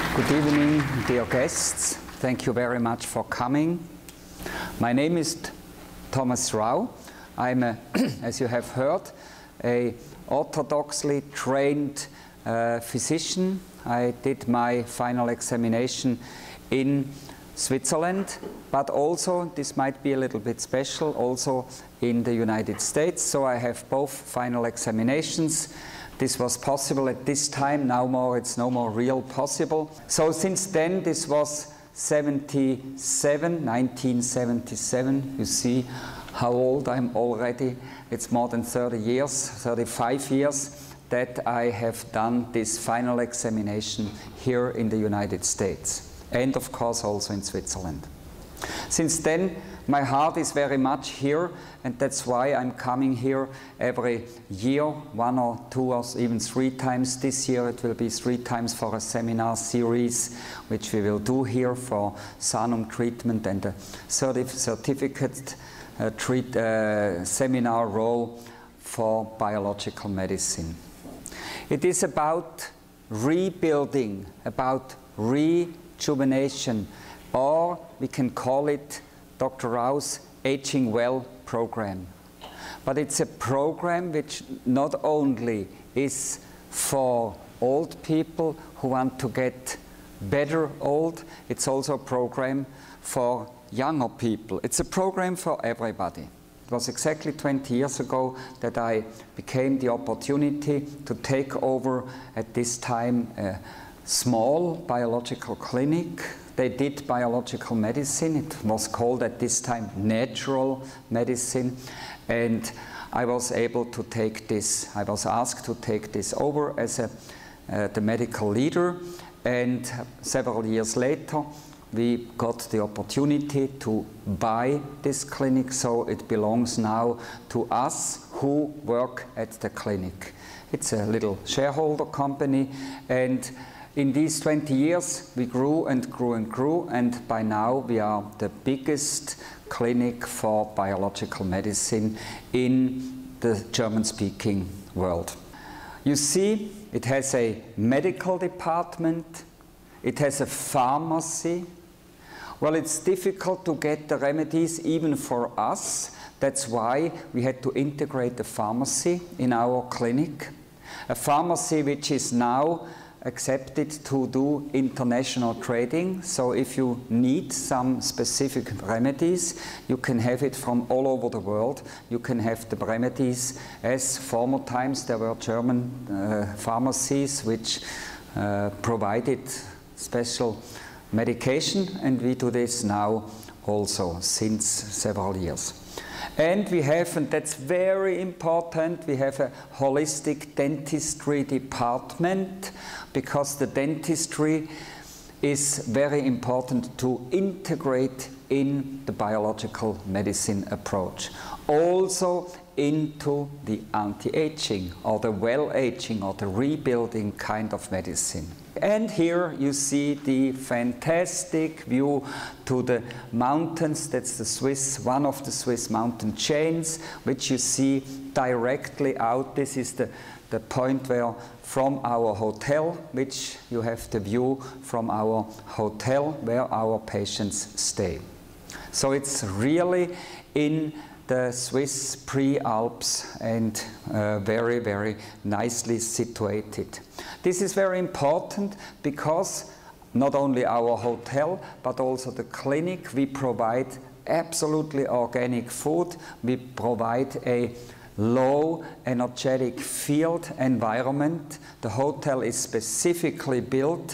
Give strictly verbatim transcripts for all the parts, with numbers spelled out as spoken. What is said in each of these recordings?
Good evening, dear guests. Thank you very much for coming. My name is Thomas Rau. I'm, a, as you have heard, a orthodoxly trained uh, physician. I did my final examination in Switzerland, but also, this might be a little bit special, also in the United States. So I have both final examinations. This was possible at this time, now more it's no more real possible. So since then, this was seventy-seven, nineteen seventy-seven. You see how old I'm already. It's more than thirty years, thirty-five years that I have done this final examination here in the United States, and of course also in Switzerland. Since then, my heart is very much here, and that's why I'm coming here every year, one or two or even three times. This year it will be three times for a seminar series, which we will do here for Sanum treatment and a certif certificate uh, treat, uh, seminar role for biological medicine. It is about rebuilding, about rejuvenation, or we can call it Doctor Rau's Aging Well program. But it's a program which not only is for old people who want to get better old, it's also a program for younger people. It's a program for everybody. It was exactly twenty years ago that I became the opportunity to take over at this time a small biological clinic. They did biological medicine. It was called at this time natural medicine, and I was able to take this, I was asked to take this over as a, uh, the medical leader, and several years later we got the opportunity to buy this clinic, so it belongs now to us who work at the clinic. It's a little shareholder company, and in these twenty years, we grew and grew and grew, and by now we are the biggest clinic for biological medicine in the German-speaking world. You see, it has a medical department, it has a pharmacy. Well, it's difficult to get the remedies even for us. That's why we had to integrate the pharmacy in our clinic. A pharmacy which is now accepted to do international trading. So if you need some specific remedies, you can have it from all over the world. You can have the remedies, as former times there were German uh, pharmacies which uh, provided special medication, and we do this now also since several years. And we have, and that's very important, we have a holistic dentistry department, because the dentistry is very important to integrate in the biological medicine approach. Also into the anti-aging or the well-aging or the rebuilding kind of medicine. And here you see the fantastic view to the mountains. That's the Swiss, one of the Swiss mountain chains, which you see directly out. This is the, the point where from our hotel, which you have the view from our hotel where our patients stay. So it's really in the Swiss pre-Alps and uh, very, very nicely situated. This is very important because not only our hotel, but also the clinic, we provide absolutely organic food. We provide a low energetic field environment. The hotel is specifically built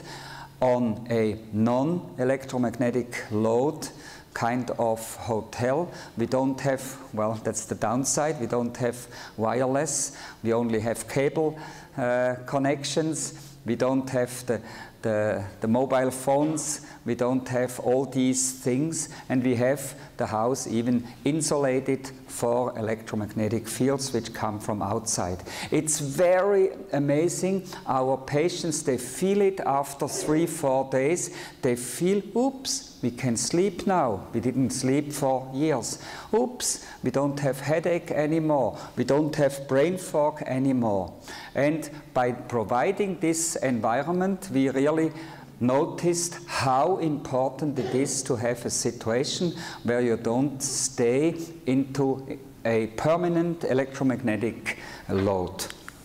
on a non-electromagnetic load kind of hotel. We don't have, well, that's the downside, we don't have wireless, we only have cable uh, connections, we don't have the, the, the mobile phones, we don't have all these things, and we have the house even insulated for electromagnetic fields which come from outside. It's very amazing. Our patients, they feel it after three, four days. They feel, oops, we can sleep now. We didn't sleep for years. Oops, we don't have headache anymore. We don't have brain fog anymore. And by providing this environment, we really noticed how important it is to have a situation where you don't stay into a permanent electromagnetic load.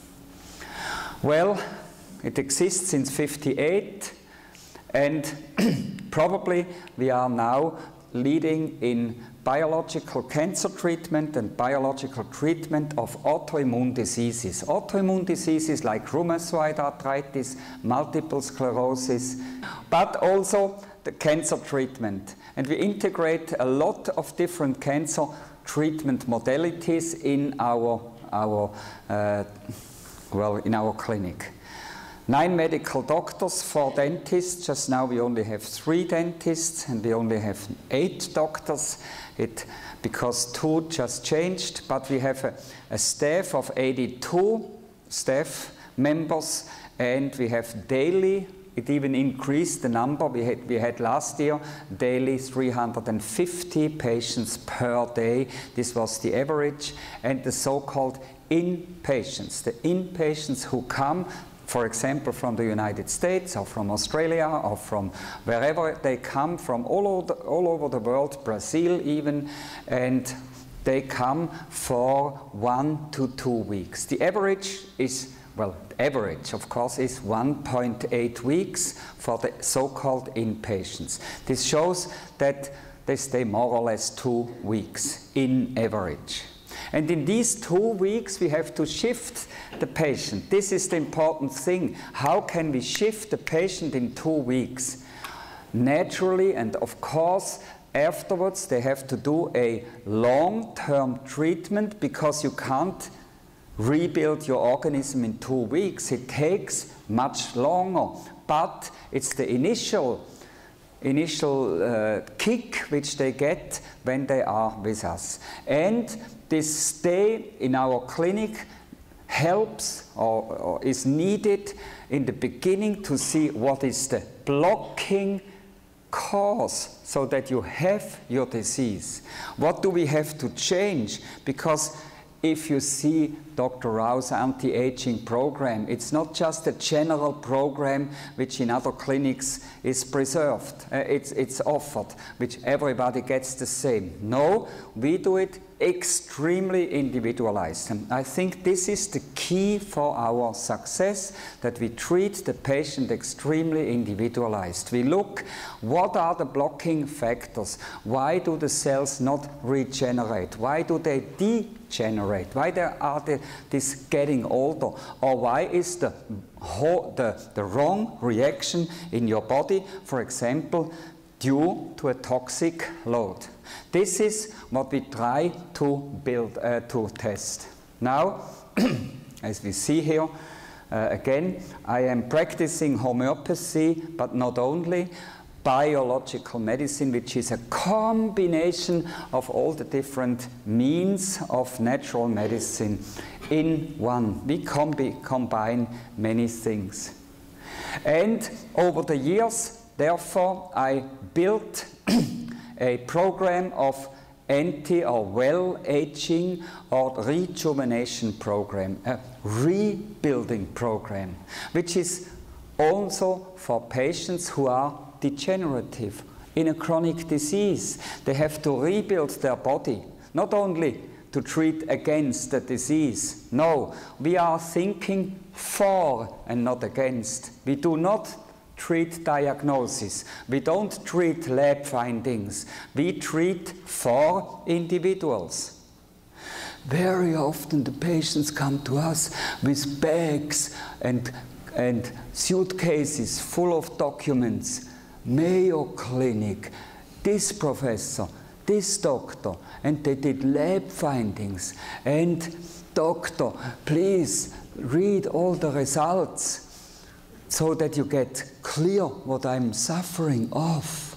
Well, it exists since fifty-eight, and probably we are now leading in biological cancer treatment and biological treatment of autoimmune diseases. Autoimmune diseases like rheumatoid arthritis, multiple sclerosis, but also the cancer treatment. And we integrate a lot of different cancer treatment modalities in our, our uh, well, in our clinic. Nine medical doctors, four dentists. Just now we only have three dentists, and we only have eight doctors. It, because two just changed, but we have a, a staff of eighty-two staff members, and we have daily, it even increased the number. We had, we had last year daily three hundred fifty patients per day. This was the average, and the so-called inpatients, the inpatients who come, for example, from the United States or from Australia or from wherever they come from, all over the, all over the world, Brazil even, and they come for one to two weeks. The average is, well, the average, of course, is one point eight weeks for the so-called inpatients. This shows that they stay more or less two weeks in average. And in these two weeks, we have to shift the patient. This is the important thing. How can we shift the patient in two weeks? Naturally, and of course, afterwards, they have to do a long-term treatment, because you can't rebuild your organism in two weeks. It takes much longer, but it's the initial initial uh, kick which they get when they are with us. And this stay in our clinic helps or, or is needed in the beginning to see what is the blocking cause, so that you have your disease. What do we have to change? Because if you see Doctor Rau's anti-aging program, it's not just a general program which in other clinics is preserved, uh, it's, it's offered, which everybody gets the same. No, we do it extremely individualized. And I think this is the key for our success, that we treat the patient extremely individualized. We look, what are the blocking factors? Why do the cells not regenerate? Why do they degenerate? Why there are they this getting older? Or why is the, the, the wrong reaction in your body, for example, due to a toxic load? This is what we try to build, uh, to test. Now, as we see here, uh, again, I am practicing homeopathy, but not only, biological medicine, which is a combination of all the different means of natural medicine in one. We combi combine many things. And over the years, therefore, I built a program of anti or well-aging or rejuvenation program, a rebuilding program, which is also for patients who are degenerative in a chronic disease. They have to rebuild their body, not only to treat against the disease. No, we are thinking for and not against. We do not treat diagnosis. We don't treat lab findings. We treat for individuals. Very often the patients come to us with bags and, and suitcases full of documents. Mayo Clinic, this professor, this doctor, and they did lab findings. And doctor, please read all the results so that you get clear what I'm suffering of.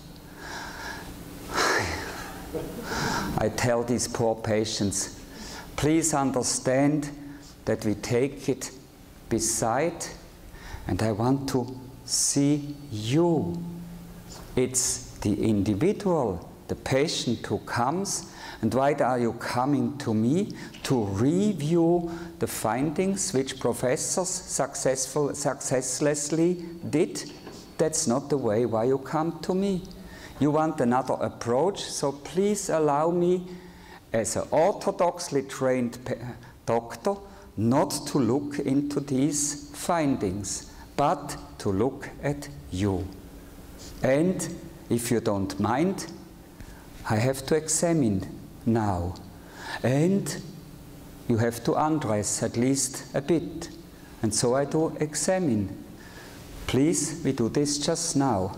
I tell these poor patients, please understand that we take it beside, and I want to see you. It's the individual, the patient who comes. And why are you coming to me? To review the findings which professors successful, successlessly did. that's not the way why you come to me. You want another approach, so please allow me, as an orthodoxly trained doctor, not to look into these findings, but to look at you. And if you don't mind, I have to examine now. And you have to undress at least a bit. And so I do examine. Please, we do this just now.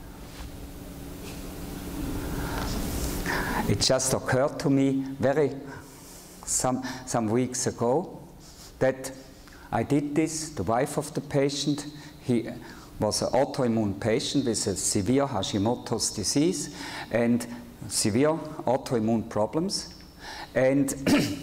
It just occurred to me very some, some weeks ago that I did this. The wife of the patient, he was an autoimmune patient with a severe Hashimoto's disease and severe autoimmune problems. And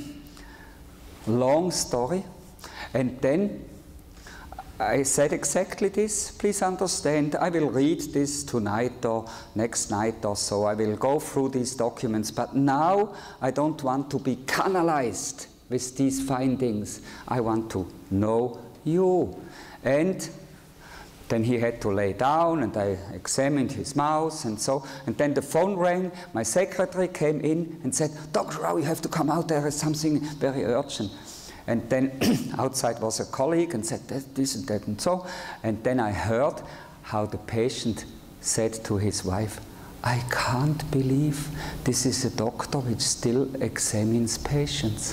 long story. And then I said exactly this. Please understand, I will read this tonight or next night or so. I will go through these documents. But now I don't want to be canalized with these findings. I want to know you. And then he had to lay down, and I examined his mouth and so. And then the phone rang. My secretary came in and said, Doctor Rao, you have to come out. There is something very urgent. And then outside was a colleague and said that, this and that and so. And then I heard how the patient said to his wife, I can't believe this is a doctor which still examines patients.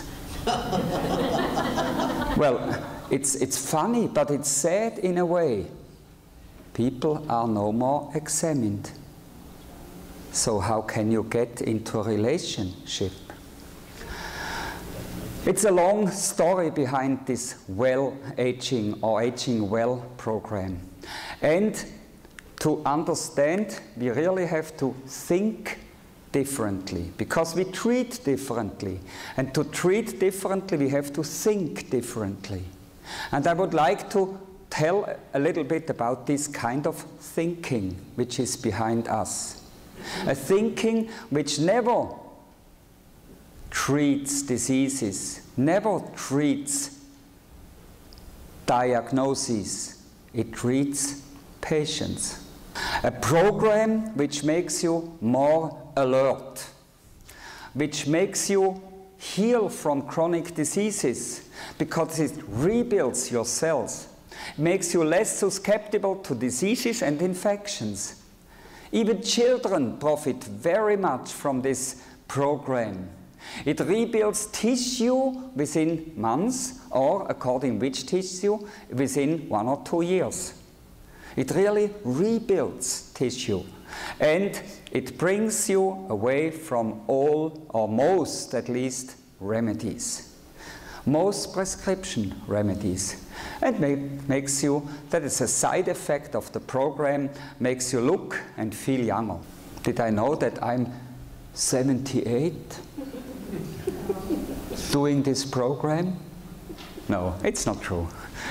Well, it's, it's funny, but it's sad in a way. People are no more examined. So how can you get into a relationship? It's a long story behind this well aging or aging well program. And to understand, we really have to think differently, because we treat differently. And to treat differently, we have to think differently. And I would like to tell a little bit about this kind of thinking which is behind us. A thinking which never treats diseases, never treats diagnoses, it treats patients. A program which makes you more alert, which makes you heal from chronic diseases, because it rebuilds your cells, makes you less susceptible to diseases and infections. Even children profit very much from this program. It rebuilds tissue within months, or according which tissue, within one or two years. It really rebuilds tissue. And it brings you away from all, or most at least, remedies. Most prescription remedies. And make, makes you, that is a side effect of the program, makes you look and feel younger. Did I know that I'm seventy-eight? Doing this program? No, it's not true.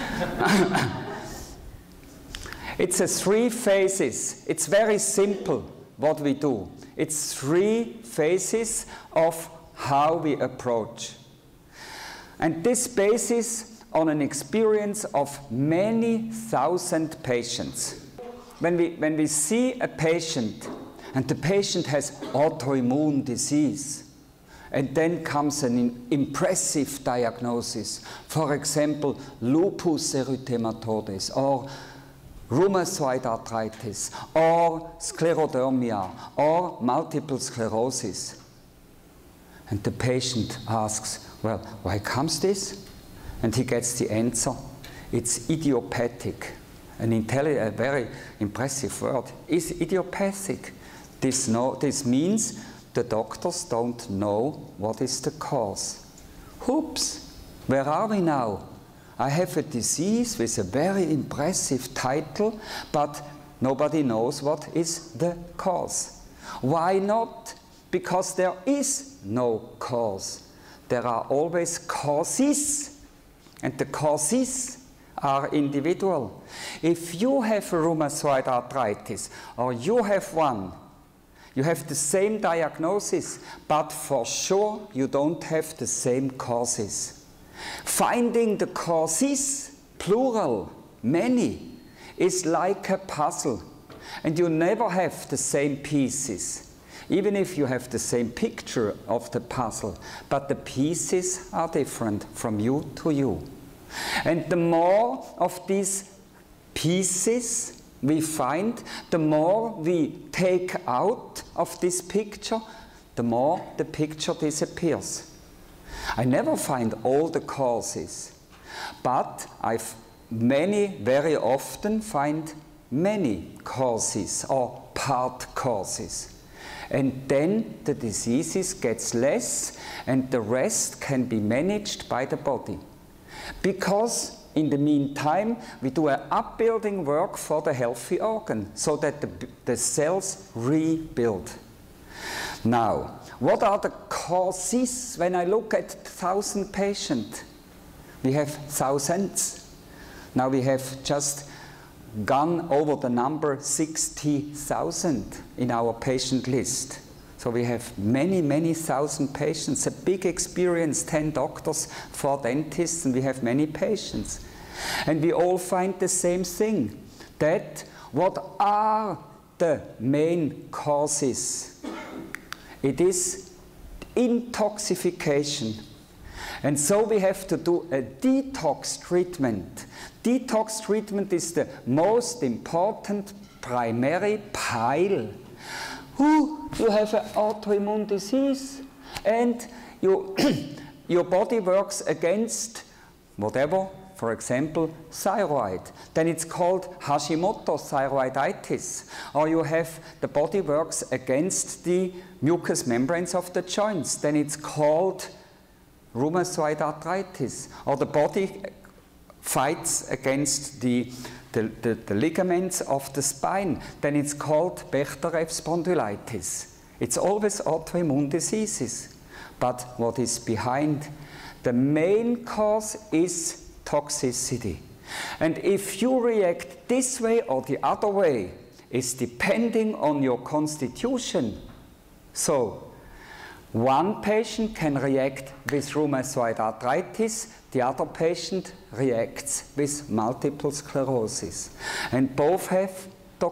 It's a three phases. It's very simple what we do. It's three phases of how we approach. And this basis on an experience of many thousand patients. When we, when we see a patient, and the patient has autoimmune disease, and then comes an impressive diagnosis. For example, lupus erythematodes, or rheumatoid arthritis, or sclerodermia, or multiple sclerosis. And the patient asks, well, why comes this? And he gets the answer, it's idiopathic. An intelli- a very impressive word. Is idiopathic. This, no, this means the doctors don't know what is the cause. Oops, where are we now? I have a disease with a very impressive title, but nobody knows what is the cause. Why not? Because there is no cause. There are always causes, and the causes are individual. If you have a rheumatoid arthritis, or you have one, you have the same diagnosis, but for sure you don't have the same causes. Finding the causes, plural, many, is like a puzzle, and you never have the same pieces, even if you have the same picture of the puzzle, but the pieces are different from you to you. And the more of these pieces we find, the more we take out of this picture, the more the picture disappears. I never find all the causes, but I many, very often find many causes or part causes. And then the diseases gets less and the rest can be managed by the body. Because in the meantime, we do an upbuilding work for the healthy organ so that the, the cells rebuild. Now, what are the causes when I look at one thousand patients? We have thousands. Now we have just gone over the number sixty thousand in our patient list. So we have many, many thousand patients, a big experience, ten doctors, four dentists, and we have many patients. And we all find the same thing, that what are the main causes? It is intoxication. And so we have to do a detox treatment. Detox treatment is the most important primary pile. Who you have an autoimmune disease and you, your body works against whatever, for example, thyroid. Then it's called Hashimoto thyroiditis. Or you have the body works against the mucous membranes of the joints. Then it's called rheumatoid arthritis. Or the body fights against the, the, the, the ligaments of the spine. Then it's called Bechterew spondylitis. It's always autoimmune diseases. But what is behind? The main cause is toxicity. And if you react this way or the other way, is depending on your constitution. So, one patient can react with rheumatoid arthritis, the other patient reacts with multiple sclerosis. And both have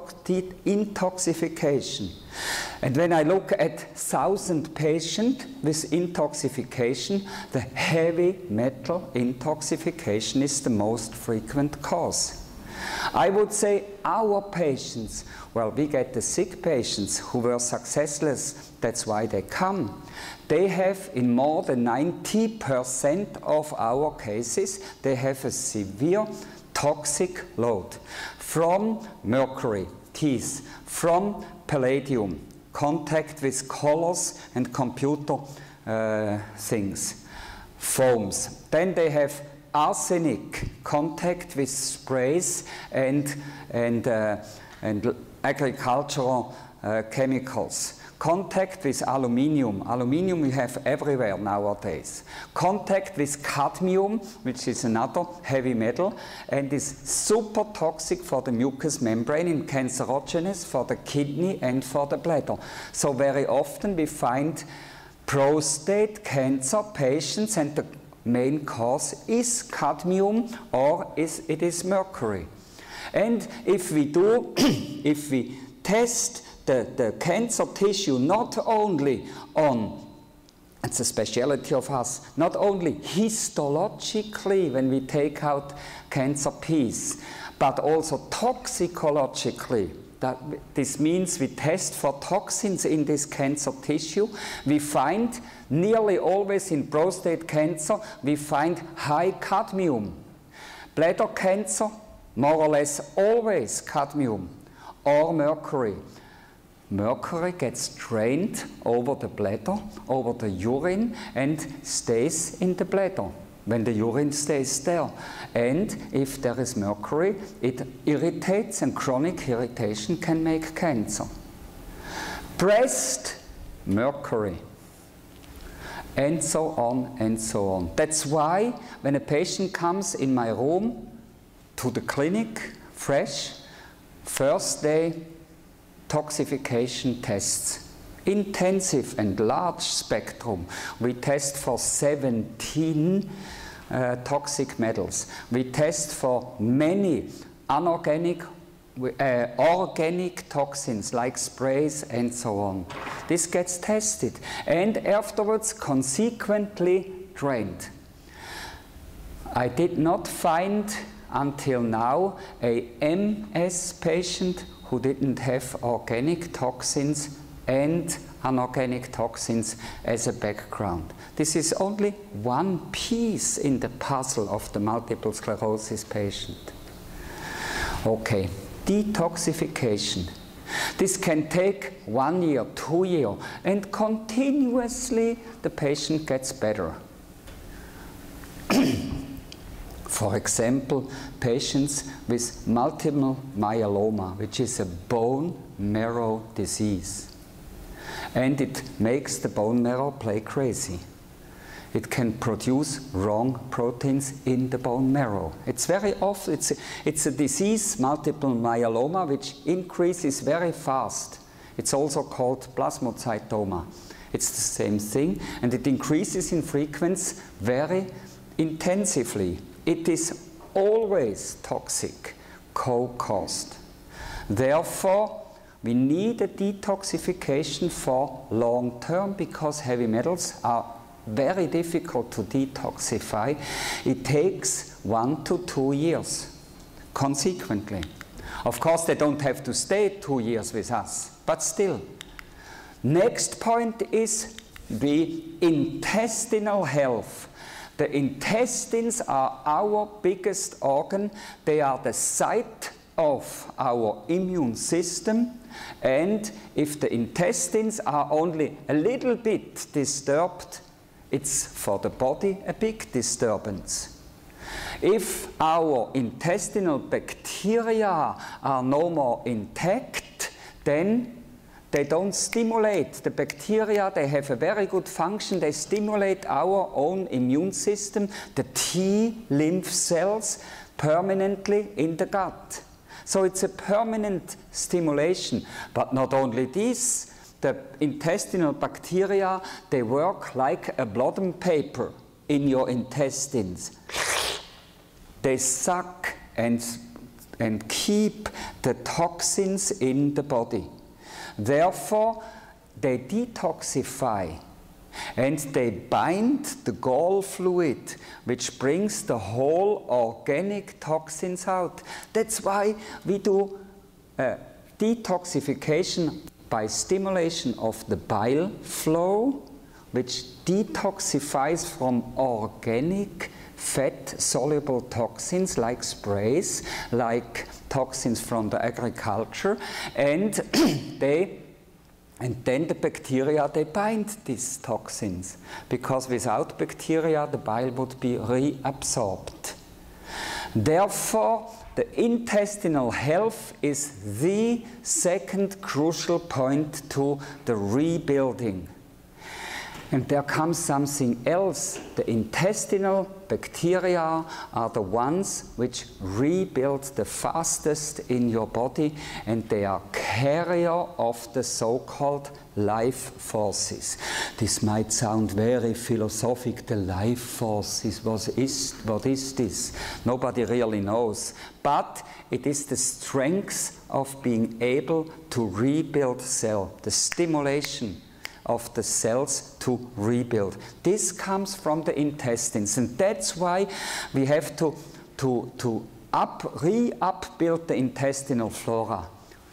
intoxication. And when I look at one thousand patients with intoxication, the heavy metal intoxication is the most frequent cause. I would say our patients, well, we get the sick patients who were successless, that's why they come. They have, in more than ninety percent of our cases, they have a severe toxic load from mercury, teeth, from palladium, contact with colors and computer uh, things, foams. Then they have arsenic, contact with sprays and, and, uh, and agricultural uh, chemicals. Contact with aluminium. Aluminium we have everywhere nowadays. Contact with cadmium, which is another heavy metal, and is super toxic for the mucous membrane and cancerogenous for the kidney and for the bladder. So very often we find prostate cancer patients, and the main cause is cadmium or is, it is mercury. And if we do, if we test The, the cancer tissue not only on, it's a speciality of us, not only histologically when we take out cancer piece, but also toxicologically. That, this means we test for toxins in this cancer tissue. We find nearly always in prostate cancer, we find high cadmium. Bladder cancer, more or less always cadmium or mercury. Mercury gets drained over the bladder, over the urine, and stays in the bladder when the urine stays there. And if there is mercury, it irritates, and chronic irritation can make cancer. Breast, mercury, and so on and so on. That's why when a patient comes in my room to the clinic, fresh, first day, toxification tests, intensive and large spectrum. We test for seventeen uh, toxic metals. We test for many anorganic, uh, organic toxins like sprays and so on. This gets tested and afterwards consequently drained. I did not find until now a M S patient who didn't have organic toxins and anorganic toxins as a background. This is only one piece in the puzzle of the multiple sclerosis patient. Okay, detoxification. This can take one year, two years, and continuously the patient gets better. For example, patients with multiple myeloma, which is a bone marrow disease. And it makes the bone marrow play crazy. It can produce wrong proteins in the bone marrow. It's very often, it's a, it's a disease, multiple myeloma, which increases very fast. It's also called plasmacytoma. It's the same thing, and it increases in frequency very intensively. It is always toxic, co-caused. Therefore, we need a detoxification for long term because heavy metals are very difficult to detoxify. It takes one to two years, consequently. Of course, they don't have to stay two years with us, but still. Next point is the intestinal health. The intestines are our biggest organ. They are the site of our immune system, and if the intestines are only a little bit disturbed, it's for the body a big disturbance. If our intestinal bacteria are no more intact, then they don't stimulate the bacteria. They have a very good function. They stimulate our own immune system, the T lymph cells, permanently in the gut. So it's a permanent stimulation. But not only this, the intestinal bacteria, they work like a blotting paper in your intestines. They suck and, and keep the toxins in the body. Therefore, they detoxify and they bind the gall fluid, which brings the whole organic toxins out. That's why we do uh, detoxification by stimulation of the bile flow, which detoxifies from organic fat-soluble toxins like sprays, like toxins from the agriculture, and they and then the bacteria, they bind these toxins, because without bacteria the bile would be reabsorbed. Therefore, the intestinal health is the second crucial point to the rebuilding. And there comes something else. The intestinal bacteria are the ones which rebuild the fastest in your body, and they are carrier of the so-called life forces. This might sound very philosophic, the life forces. What is, what is this? Nobody really knows. But it is the strength of being able to rebuild cell, the stimulation of the cells to rebuild. This comes from the intestines, and that's why we have to, to, to up, re-upbuild the intestinal flora.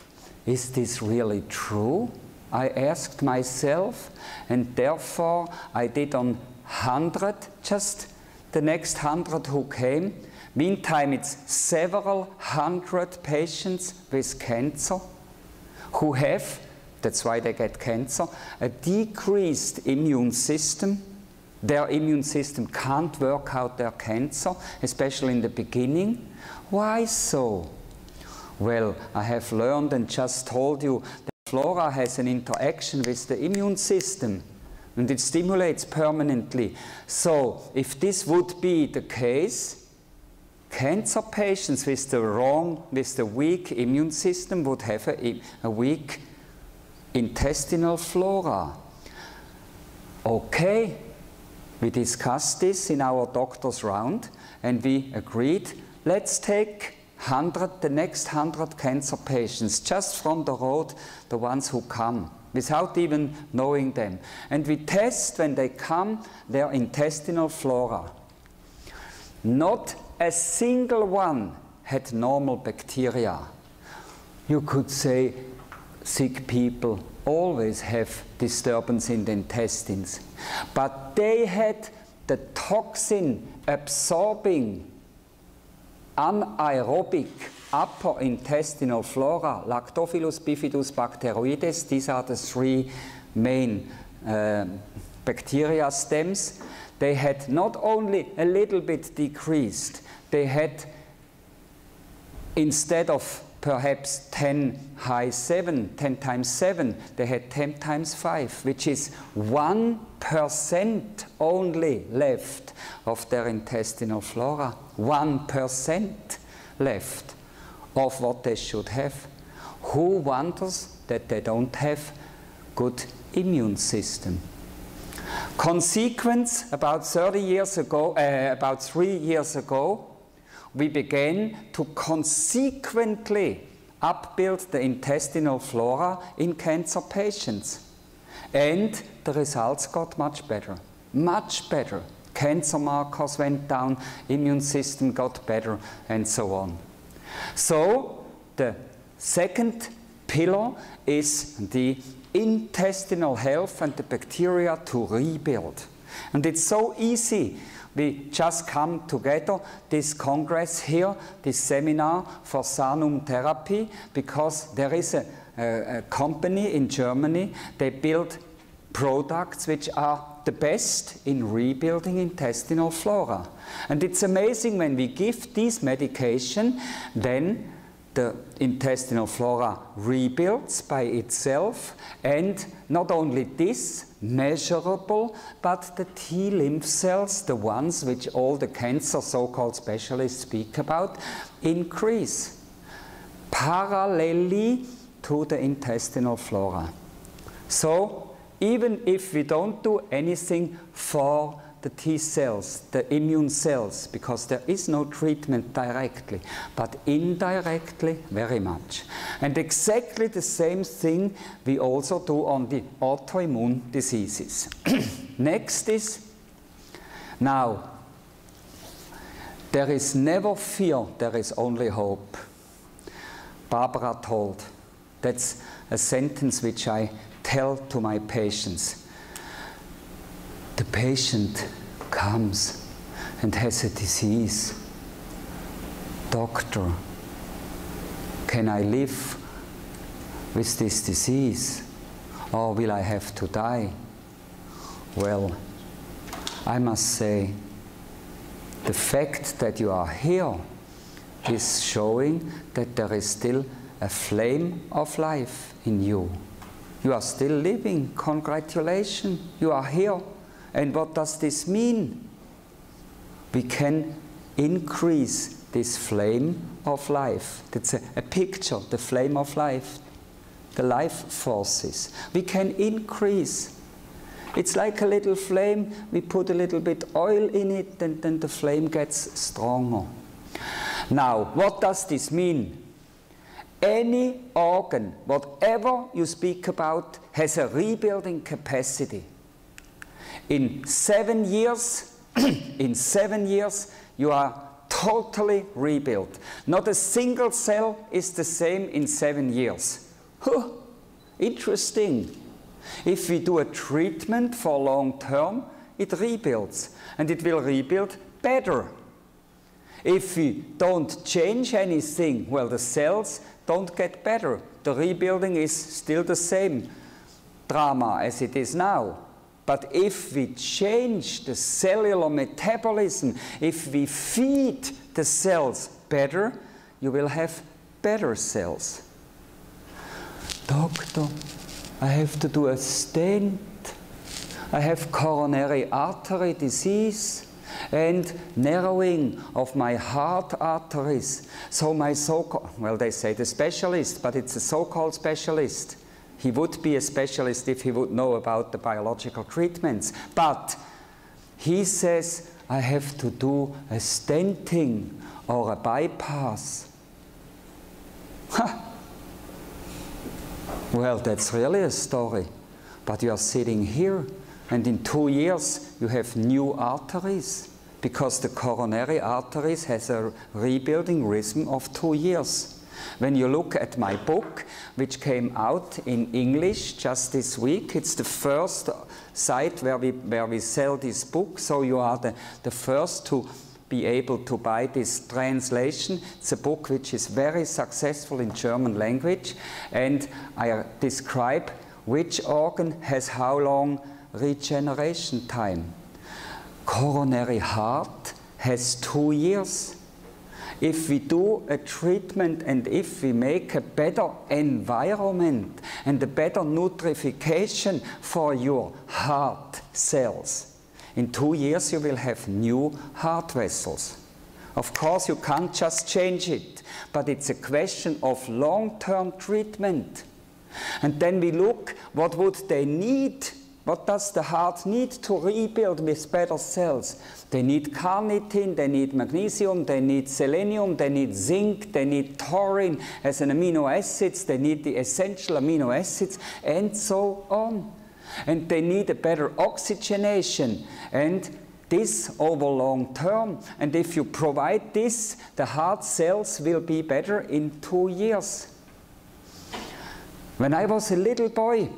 Is this really true? I asked myself, and therefore I did on one hundred, just the next one hundred who came. Meantime, it's several hundred patients with cancer who have, that's why they get cancer, a decreased immune system. Their immune system can't work out their cancer, especially in the beginning. Why so? Well, I have learned and just told you that flora has an interaction with the immune system, and it stimulates permanently. So, if this would be the case, cancer patients with the wrong, with the weak immune system would have a, a weak intestinal flora. Okay, we discussed this in our doctor's round, and we agreed, let's take hundred, the next hundred cancer patients, just from the road, the ones who come, without even knowing them. And we test, when they come, their intestinal flora. Not a single one had normal bacteria. You could say sick people always have disturbance in the intestines. But they had the toxin absorbing anaerobic upper intestinal flora, Lactophilus bifidus bacteroides. These are the three main uh, bacteria stems. They had not only a little bit decreased, they had, instead of perhaps ten high seven, ten times seven, they had ten times five, which is one percent only left of their intestinal flora. one percent left of what they should have. Who wonders that they don't have good immune system? Consequence, about thirty years ago, uh, about three years ago, we began to consequently upbuild the intestinal flora in cancer patients. And the results got much better, much better. Cancer markers went down, immune system got better, and so on. So the second pillar is the intestinal health and the bacteria to rebuild. And it's so easy. We just come together, this congress here, this seminar for Sanum therapy, because there is a, a, a company in Germany, they build products which are the best in rebuilding intestinal flora. And it's amazing when we give this medication, then the intestinal flora rebuilds by itself, and not only this, measurable, but the T lymph cells, the ones which all the cancer so-called specialists speak about, increase parallelly to the intestinal flora. So even if we don't do anything for the T cells, the immune cells, because there is no treatment directly, but indirectly very much. And exactly the same thing we also do on the autoimmune diseases. Next is, now, there is never fear, there is only hope. Barbara told, that's a sentence which I tell to my patients. The patient comes and has a disease. Doctor, can I live with this disease, or will I have to die? Well, I must say, the fact that you are here is showing that there is still a flame of life in you. You are still living. Congratulations, you are here. And what does this mean? We can increase this flame of life. That's a, a picture, the flame of life, the life forces. We can increase. It's like a little flame. We put a little bit oil in it, and then the flame gets stronger. Now, what does this mean? Any organ, whatever you speak about, has a rebuilding capacity. In seven years, in seven years, you are totally rebuilt. Not a single cell is the same in seven years. Huh, interesting. If we do a treatment for long term, it rebuilds, and it will rebuild better. If we don't change anything, well, the cells don't get better. The rebuilding is still the same drama as it is now. But if we change the cellular metabolism, if we feed the cells better, you will have better cells. Doctor, I have to do a stent. I have coronary artery disease and narrowing of my heart arteries. So my so-called, well, they say the specialist, but it's a so-called specialist. He would be a specialist if he would know about the biological treatments. But he says, I have to do a stenting or a bypass. Ha! Well, that's really a story. But you are sitting here, and in two years you have new arteries, because the coronary arteries has a rebuilding rhythm of two years. When you look at my book, which came out in English just this week, it's the first site where we, where we sell this book, so you are the, the first to be able to buy this translation. It's a book which is very successful in German language, and I describe which organ has how long regeneration time. Coronary heart has two years. If we do a treatment and if we make a better environment and a better nutrification for your heart cells, in two years you will have new heart vessels. Of course, you can't just change it, but it's a question of long-term treatment. And then we look, what would they need? What does the heart need to rebuild with better cells? They need carnitine, they need magnesium, they need selenium, they need zinc, they need taurine as an amino acids, they need the essential amino acids, and so on. And they need a better oxygenation, and this over long term. And if you provide this, the heart cells will be better in two years. When I was a little boy,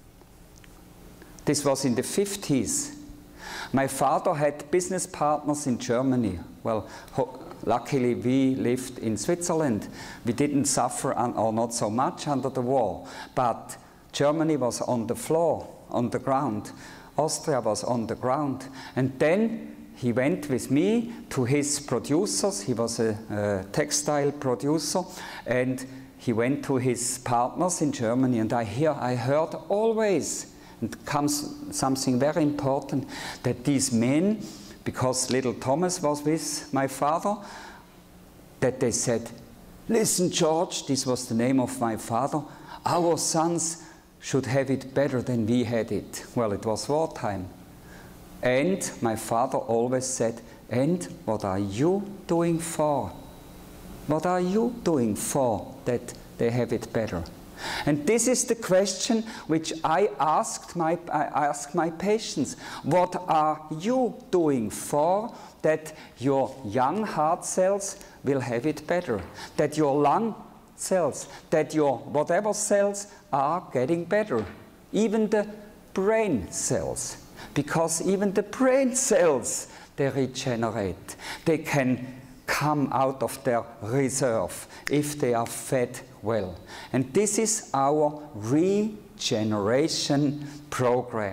this was in the fifties, my father had business partners in Germany. Well, luckily we lived in Switzerland. We didn't suffer, or not so much, under the war. But Germany was on the floor, on the ground. Austria was on the ground. And then he went with me to his producers. He was a, a textile producer. And he went to his partners in Germany. And I, hear, I heard always, and comes something very important, that these men, because little Thomas was with my father, that they said, listen, George, this was the name of my father, our sons should have it better than we had it. Well, it was wartime. And my father always said, and what are you doing for? What are you doing for that they have it better? And this is the question which I asked my, I ask my patients. What are you doing for that your young heart cells will have it better? That your lung cells, that your whatever cells are getting better? Even the brain cells. Because even the brain cells, they regenerate. They can come out of their reserve if they are fed well. And this is our regeneration program.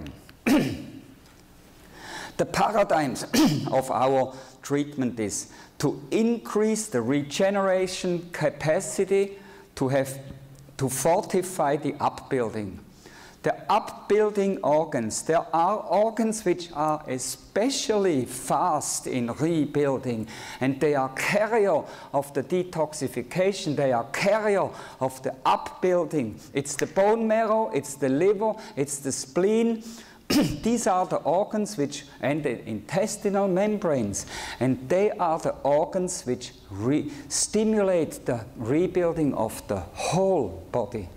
The paradigms of our treatment is to increase the regeneration capacity, to have to fortify the upbuilding. The upbuilding organs, there are organs which are especially fast in rebuilding, and they are carrier of the detoxification, they are carrier of the upbuilding. It's the bone marrow, it's the liver, it's the spleen. These are the organs which, and the intestinal membranes, and they are the organs which re stimulate the rebuilding of the whole body.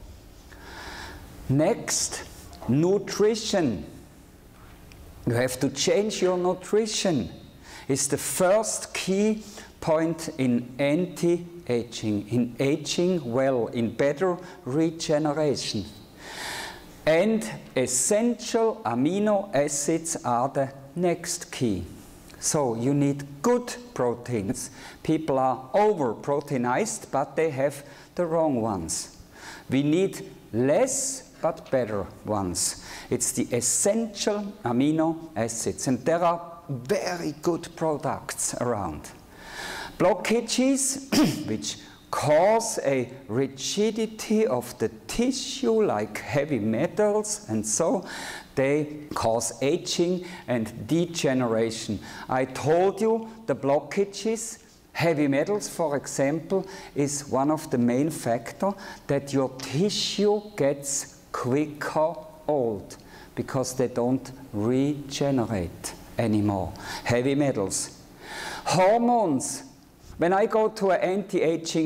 Next, nutrition. You have to change your nutrition. It's the first key point in anti-aging, in aging well, in better regeneration. And essential amino acids are the next key. So you need good proteins. People are over-proteinized, but they have the wrong ones. We need less but better ones. It's the essential amino acids, and there are very good products around. Blockages, which cause a rigidity of the tissue, like heavy metals, and so they cause aging and degeneration. I told you the blockages, heavy metals, for example, is one of the main factors that your tissue gets quicker old, because they don't regenerate anymore. Heavy metals. Hormones. When I go to an anti-aging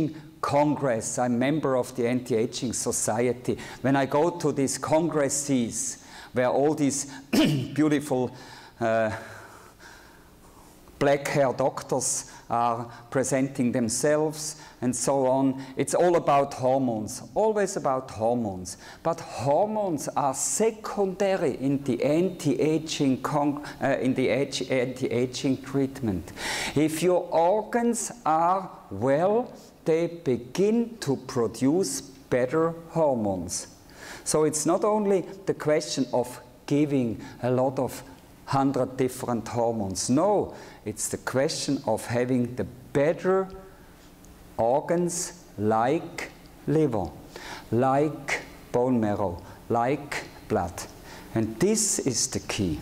congress. I'm a member of the Anti-Aging Society. When I go to these congresses where all these beautiful uh, black-haired doctors are presenting themselves and so on, it's all about hormones, always about hormones. But hormones are secondary in the anti-aging uh, in the anti-aging treatment. If your organs are well, they begin to produce better hormones. So it's not only the question of giving a lot of hundred different hormones. No, it's the question of having the better organs like liver, like bone marrow, like blood. And this is the key.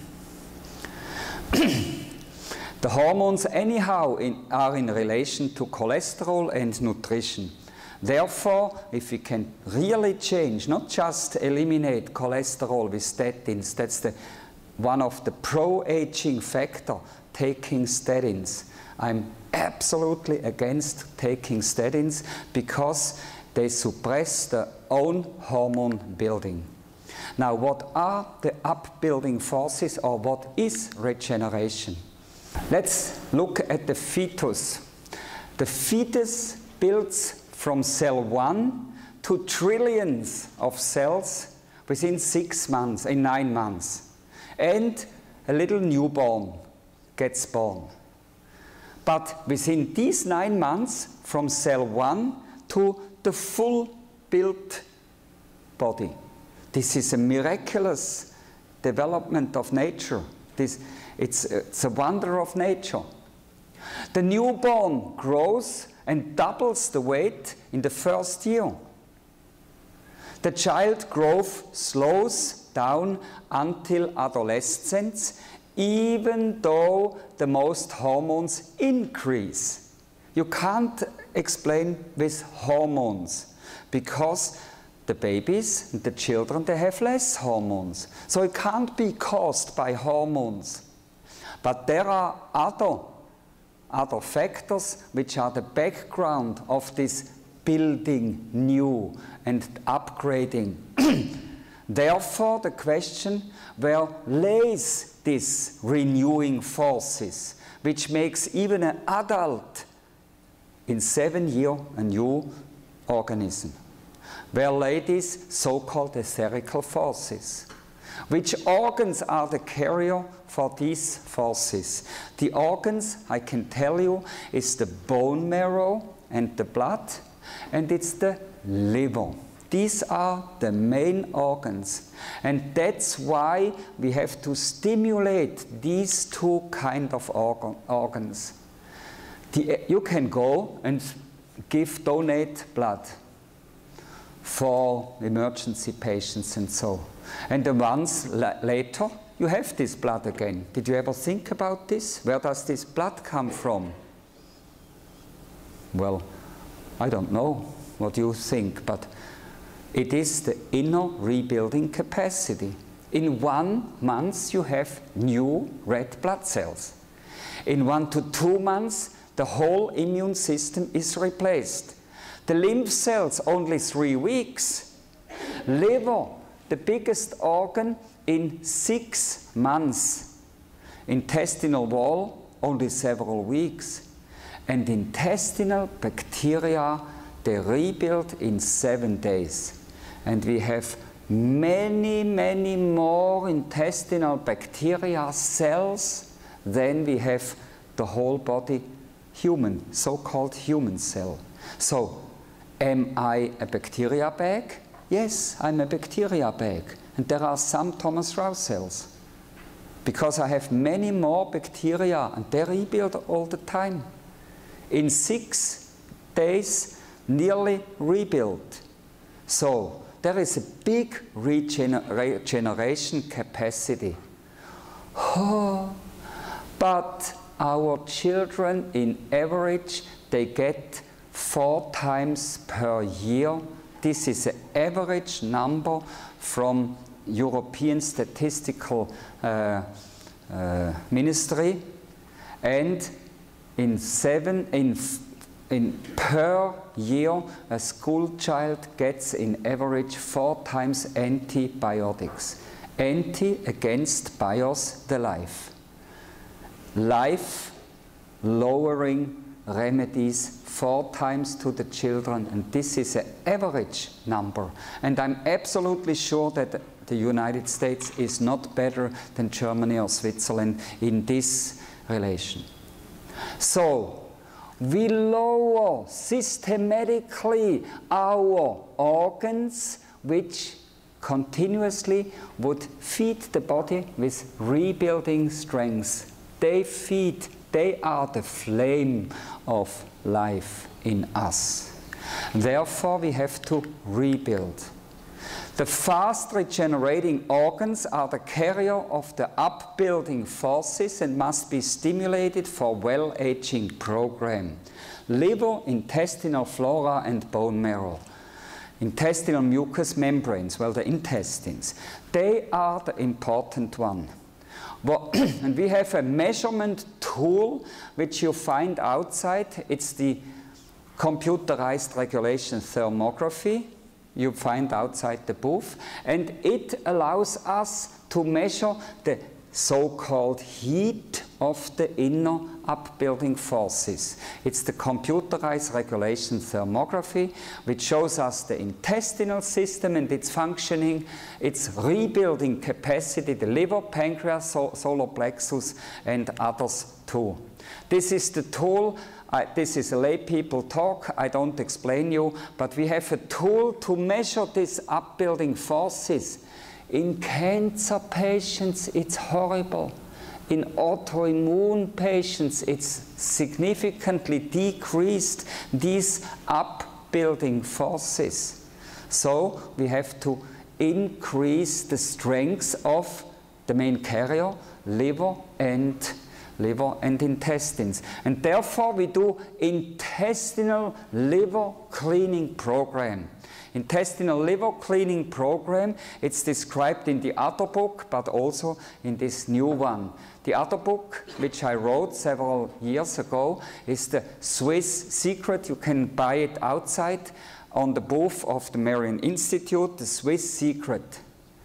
The hormones anyhow in, are in relation to cholesterol and nutrition. Therefore, if we can really change, not just eliminate cholesterol with statins, that's the one of the pro-aging factor, taking statins. I'm absolutely against taking statins because they suppress their own hormone building. Now, what are the upbuilding forces, or what is regeneration? Let's look at the fetus. The fetus builds from cell one to trillions of cells within six months, in nine months. And a little newborn gets born. But within these nine months, from cell one to the full built body. This is a miraculous development of nature. This, it's, it's a wonder of nature. The newborn grows and doubles the weight in the first year. The child growth slows down until adolescence, even though the most hormones increase. You can't explain with hormones, because the babies and the children, they have less hormones. So it can't be caused by hormones. But there are other, other factors which are the background of this building new and upgrading. Therefore, the question, where lays these renewing forces, which makes even an adult in seven years a new organism? Where lay these so-called etherical forces? Which organs are the carrier for these forces? The organs, I can tell you, is the bone marrow and the blood, and it's the liver. These are the main organs, and that's why we have to stimulate these two kind of organ, organs. The, you can go and give, donate blood for emergency patients and so. And the months la later, you have this blood again. Did you ever think about this? Where does this blood come from? Well, I don't know what you think, but it is the inner rebuilding capacity. In one month, you have new red blood cells. In one to two months, the whole immune system is replaced. The lymph cells, only three weeks. Liver, the biggest organ, in six months. Intestinal wall, only several weeks. And intestinal bacteria, they rebuild in seven days. And we have many, many more intestinal bacteria cells than we have the whole body human, so-called human cell. So, am I a bacteria bag? Yes, I'm a bacteria bag. And there are some Thomas Rau cells. Because I have many more bacteria, and they rebuild all the time. In six days, nearly rebuilt. So, there is a big regeneration capacity. Oh, but our children, in average, they get four times per year. This is an average number from European Statistical uh, uh, Ministry. And in seven, in in per year, a school child gets in average four times antibiotics. Anti against bios, the life. Life lowering remedies four times to the children, and this is an average number. And I'm absolutely sure that the United States is not better than Germany or Switzerland in this relation. So, we lower systematically our organs, which continuously would feed the body with rebuilding strength. They feed, they are the flame of life in us. Therefore, we have to rebuild. The fast regenerating organs are the carrier of the upbuilding forces and must be stimulated for well-aging program. Liver, intestinal flora, and bone marrow. Intestinal mucous membranes, well, the intestines, they are the important one. Well, and we have a measurement tool which you find outside. It's the computerized regulation thermography. You find outside the booth, and it allows us to measure the so-called heat of the inner upbuilding forces. It's the computerized regulation thermography, which shows us the intestinal system and its functioning, its rebuilding capacity, the liver, pancreas, so solar plexus, and others too. This is the tool. I, this is a lay people talk, I don't explain you, but we have a tool to measure these upbuilding forces. In cancer patients, it's horrible. In autoimmune patients, it's significantly decreased, these upbuilding forces. So we have to increase the strength of the main carrier, liver and liver and intestines. And therefore we do intestinal liver cleaning program. Intestinal liver cleaning program, it's described in the other book, but also in this new one. The other book, which I wrote several years ago, is the Swiss Secret. You can buy it outside on the booth of the Marian Institute, the Swiss Secret.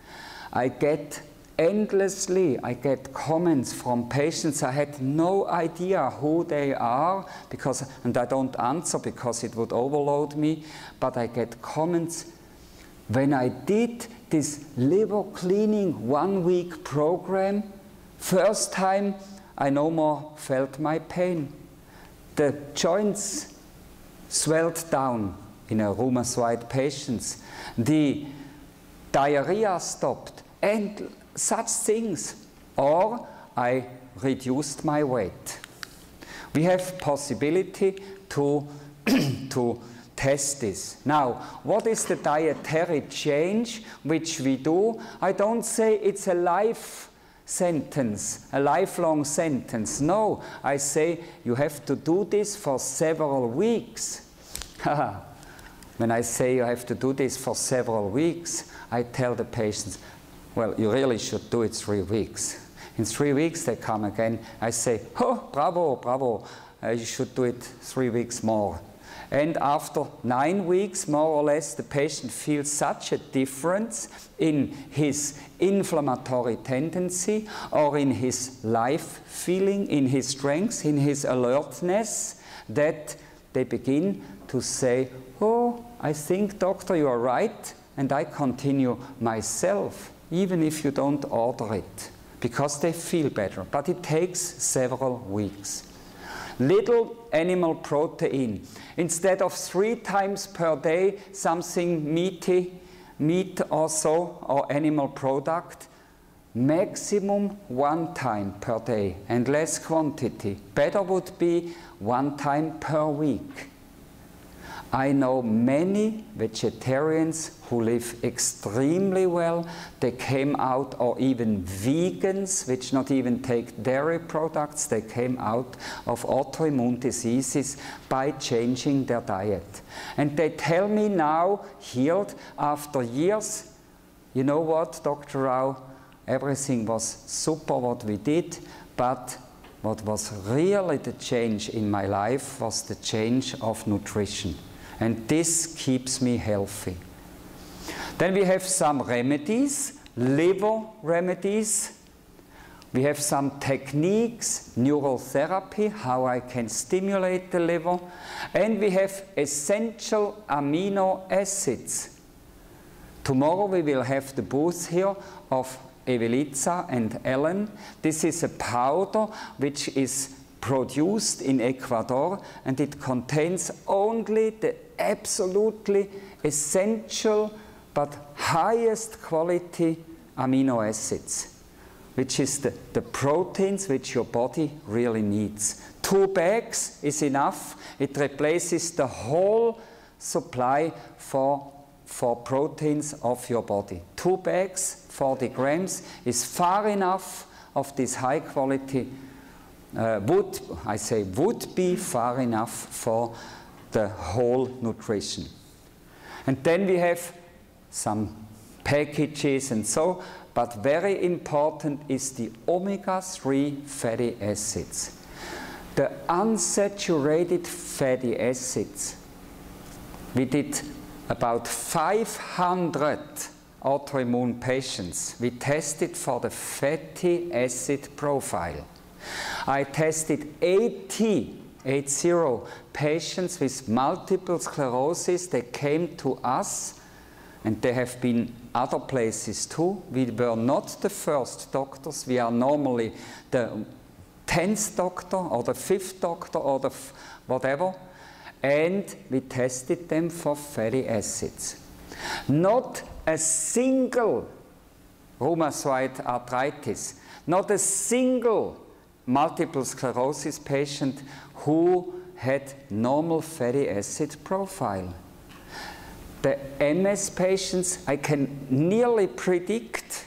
I get endlessly, I get comments from patients. I had no idea who they are, because, and I don't answer because it would overload me, but I get comments. When I did this liver cleaning one week program, first time I no more felt my pain. The joints swelled down in a rheumatoid patients. The diarrhea stopped, and such things, or I reduced my weight. We have possibility to, to test this. Now, what is the dietary change which we do? I don't say it's a life sentence, a lifelong sentence. No, I say you have to do this for several weeks. When I say you have to do this for several weeks, I tell the patients, well, you really should do it three weeks. In three weeks they come again. I say, oh, bravo, bravo, uh, you should do it three weeks more. And after nine weeks, more or less, the patient feels such a difference in his inflammatory tendency, or in his life feeling, in his strength, in his alertness, that they begin to say, oh, I think, doctor, you are right, and I continue myself, even if you don't order it, because they feel better. But it takes several weeks. Little animal protein. Instead of three times per day, something meaty, meat or so, or animal product, maximum one time per day, and less quantity. Better would be one time per week. I know many vegetarians who live extremely well. They came out, or even vegans, which not even take dairy products, they came out of autoimmune diseases by changing their diet. And they tell me now, healed after years, you know what, Doctor Rao, everything was super what we did, but what was really the change in my life was the change of nutrition. And this keeps me healthy. Then we have some remedies, liver remedies. We have some techniques, neurotherapy, how I can stimulate the liver. And we have essential amino acids. Tomorrow we will have the booth here of Evelitza and Ellen. This is a powder which is produced in Ecuador, and it contains only the absolutely essential but highest quality amino acids, which is the, the proteins which your body really needs. Two bags is enough. It replaces the whole supply for, for proteins of your body. Two bags, forty grams, is far enough of this high quality, uh, would, I say, would be far enough for the whole nutrition. And then we have some packages and so, but very important is the omega three fatty acids. The unsaturated fatty acids. We did about five hundred autoimmune patients. We tested for the fatty acid profile. I tested eighty, eighty patients with multiple sclerosis. They came to us, and they have been other places too. We were not the first doctors. We are normally the tenth doctor or the fifth doctor or the f whatever. And we tested them for fatty acids. Not a single rheumatoid arthritis, not a single multiple sclerosis patient who had normal fatty acid profile. The M S patients, I can nearly predict,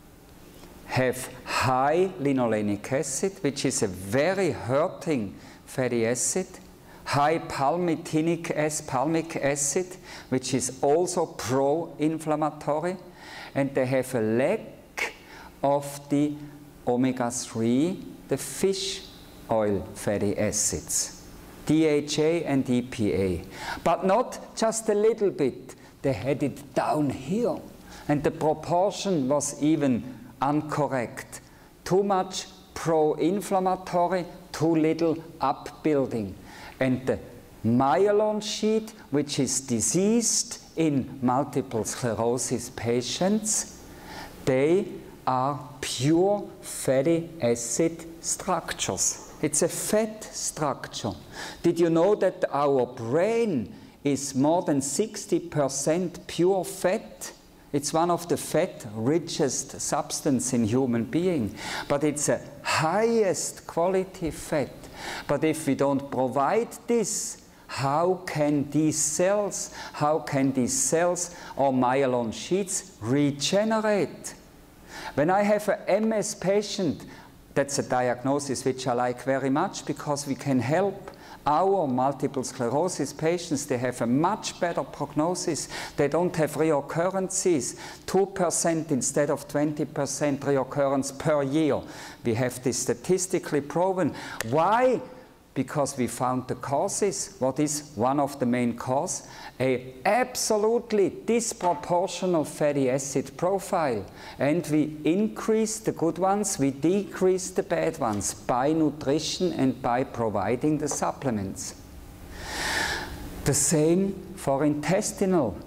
have high linolenic acid, which is a very hurting fatty acid, high palmitinic acid, palmic acid, which is also pro-inflammatory, and they have a lack of the omega three, the fish oil fatty acids, D H A and E P A. But not just a little bit, they had it down here, and the proportion was even incorrect. Too much pro-inflammatory, too little upbuilding. And the myelin sheath, which is diseased in multiple sclerosis patients, they are pure fatty acid structures. It's a fat structure. Did you know that our brain is more than sixty percent pure fat? It's one of the fat richest substance in human being, but it's a highest quality fat. But if we don't provide this, how can these cells, how can these cells or myelin sheaths regenerate? When I have an M S patient, that's a diagnosis which I like very much because we can help our multiple sclerosis patients. They have a much better prognosis. They don't have reoccurrences, two percent instead of twenty percent reoccurrence per year. We have this statistically proven. Why? Because we found the causes. What is one of the main causes? A absolutely disproportional fatty acid profile. And we increase the good ones, we decrease the bad ones by nutrition and by providing the supplements. The same for intestinal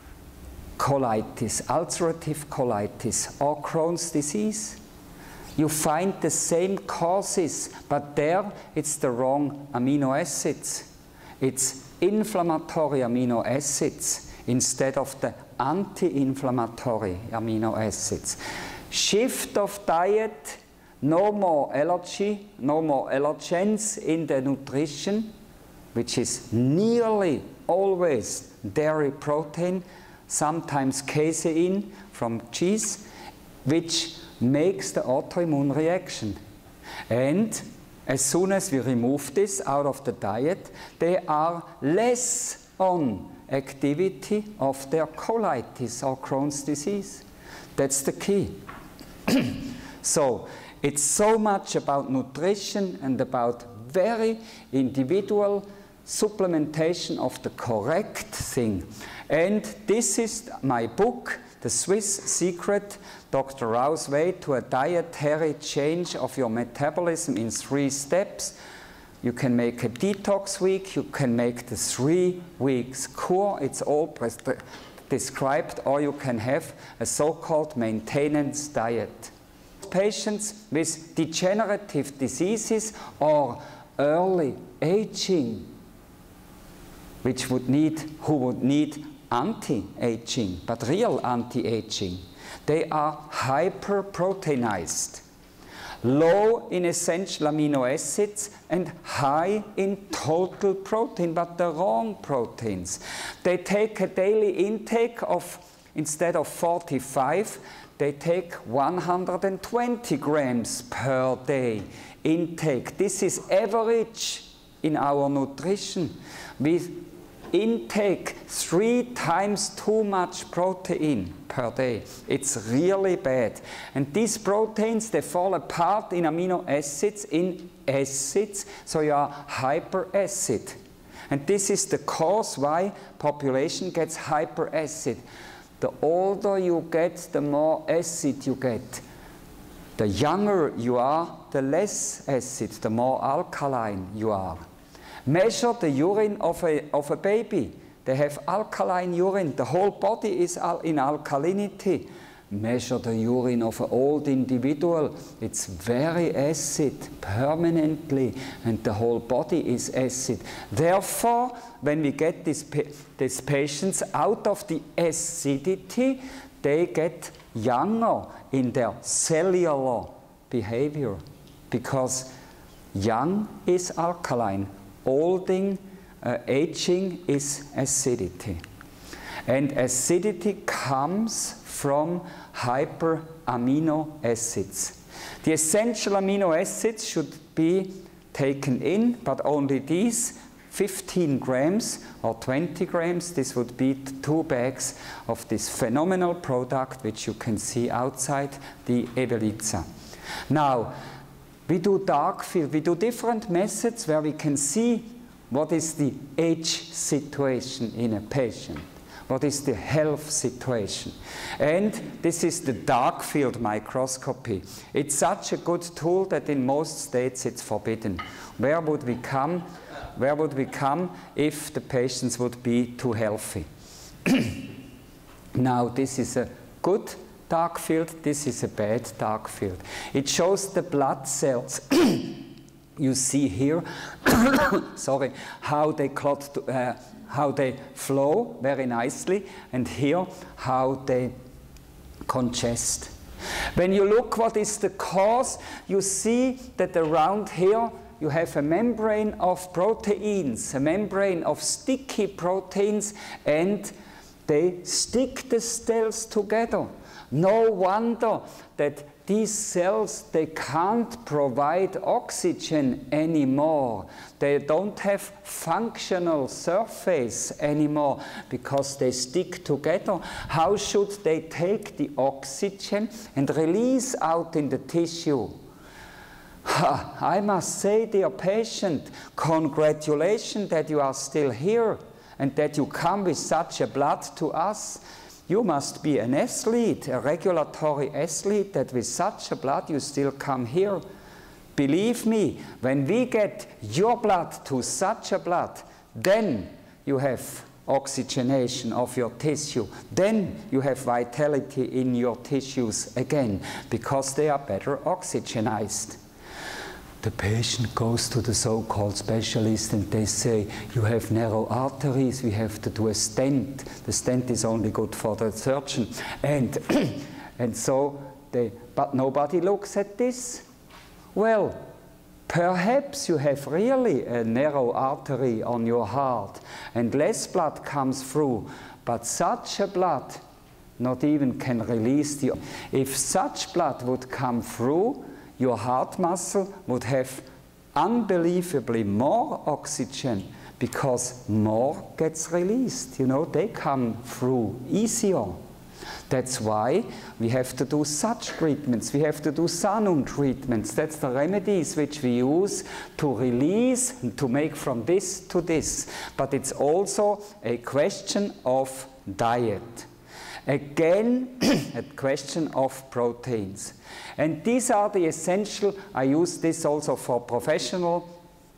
colitis, ulcerative colitis, or Crohn's disease. You find the same causes, but there it's the wrong amino acids. It's inflammatory amino acids instead of the anti-inflammatory amino acids. Shift of diet, no more allergy, no more allergens in the nutrition, which is nearly always dairy protein, sometimes casein from cheese, which makes the autoimmune reaction. And as soon as we remove this out of the diet, they are less on activity of their colitis or Crohn's disease. That's the key. So It's so much about nutrition and about very individual supplementation of the correct thing. And this is my book, The Swiss Secret, Doctor Rau's Way to a Dietary Change of Your Metabolism in Three Steps. You can make a detox week, you can make the three weeks cure, it's all described, or you can have a so-called maintenance diet. Patients with degenerative diseases or early aging, which would need, who would need anti-aging, but real anti-aging. They are hyperproteinized, low in essential amino acids and high in total protein, but the wrong proteins. They take a daily intake of, instead of forty-five, they take one hundred twenty grams per day intake. This is average in our nutrition. We intake three times too much protein per day. It's really bad. And these proteins, they fall apart in amino acids, in acids, so you are hyperacid. And this is the cause why population gets hyperacid. The older you get, the more acid you get. The younger you are, the less acid, the more alkaline you are. Measure the urine of a, of a baby. They have alkaline urine. The whole body is al in alkalinity. Measure the urine of an old individual. It's very acid, permanently, and the whole body is acid. Therefore, when we get these, pa these patients out of the acidity, they get younger in their cellular behavior, because young is alkaline. Olding, uh, aging is acidity. And acidity comes from hyperamino acids. The essential amino acids should be taken in, but only these, fifteen grams or twenty grams. This would be two bags of this phenomenal product, which you can see outside, the Eweliza. Now, we do dark field, we do different methods where we can see what is the age situation in a patient, what is the health situation. And this is the dark field microscopy. It's such a good tool that in most states it's forbidden. Where would we come, where would we come if the patients would be too healthy? Now, this is a good dark field, this is a bad dark field. It shows the blood cells. You see here, sorry, how they clot, to, uh, how they flow very nicely, and here how they congest. When you look what is the cause, you see that around here you have a membrane of proteins, a membrane of sticky proteins, and they stick the cells together. No wonder that these cells, they can't provide oxygen anymore. They don't have functional surface anymore because they stick together. How should they take the oxygen and release out in the tissue? I must say, dear patient, congratulations that you are still here and that you come with such a blood to us. You must be an athlete, a regulatory athlete, that with such a blood you still come here. Believe me, when we get your blood to such a blood, then you have oxygenation of your tissue. Then you have vitality in your tissues again, because they are better oxygenized. The patient goes to the so-called specialist and they say, you have narrow arteries, we have to do a stent. The stent is only good for the surgeon. And, and so, they, but nobody looks at this. Well, perhaps you have really a narrow artery on your heart and less blood comes through, but such a blood not even can release the... If such blood would come through, your heart muscle would have unbelievably more oxygen because more gets released. You know, they come through easier. That's why we have to do such treatments. We have to do Sanum treatments. That's the remedies which we use to release, to make from this to this. But it's also a question of diet. Again, a question of proteins. And these are the essential. I use this also for professional.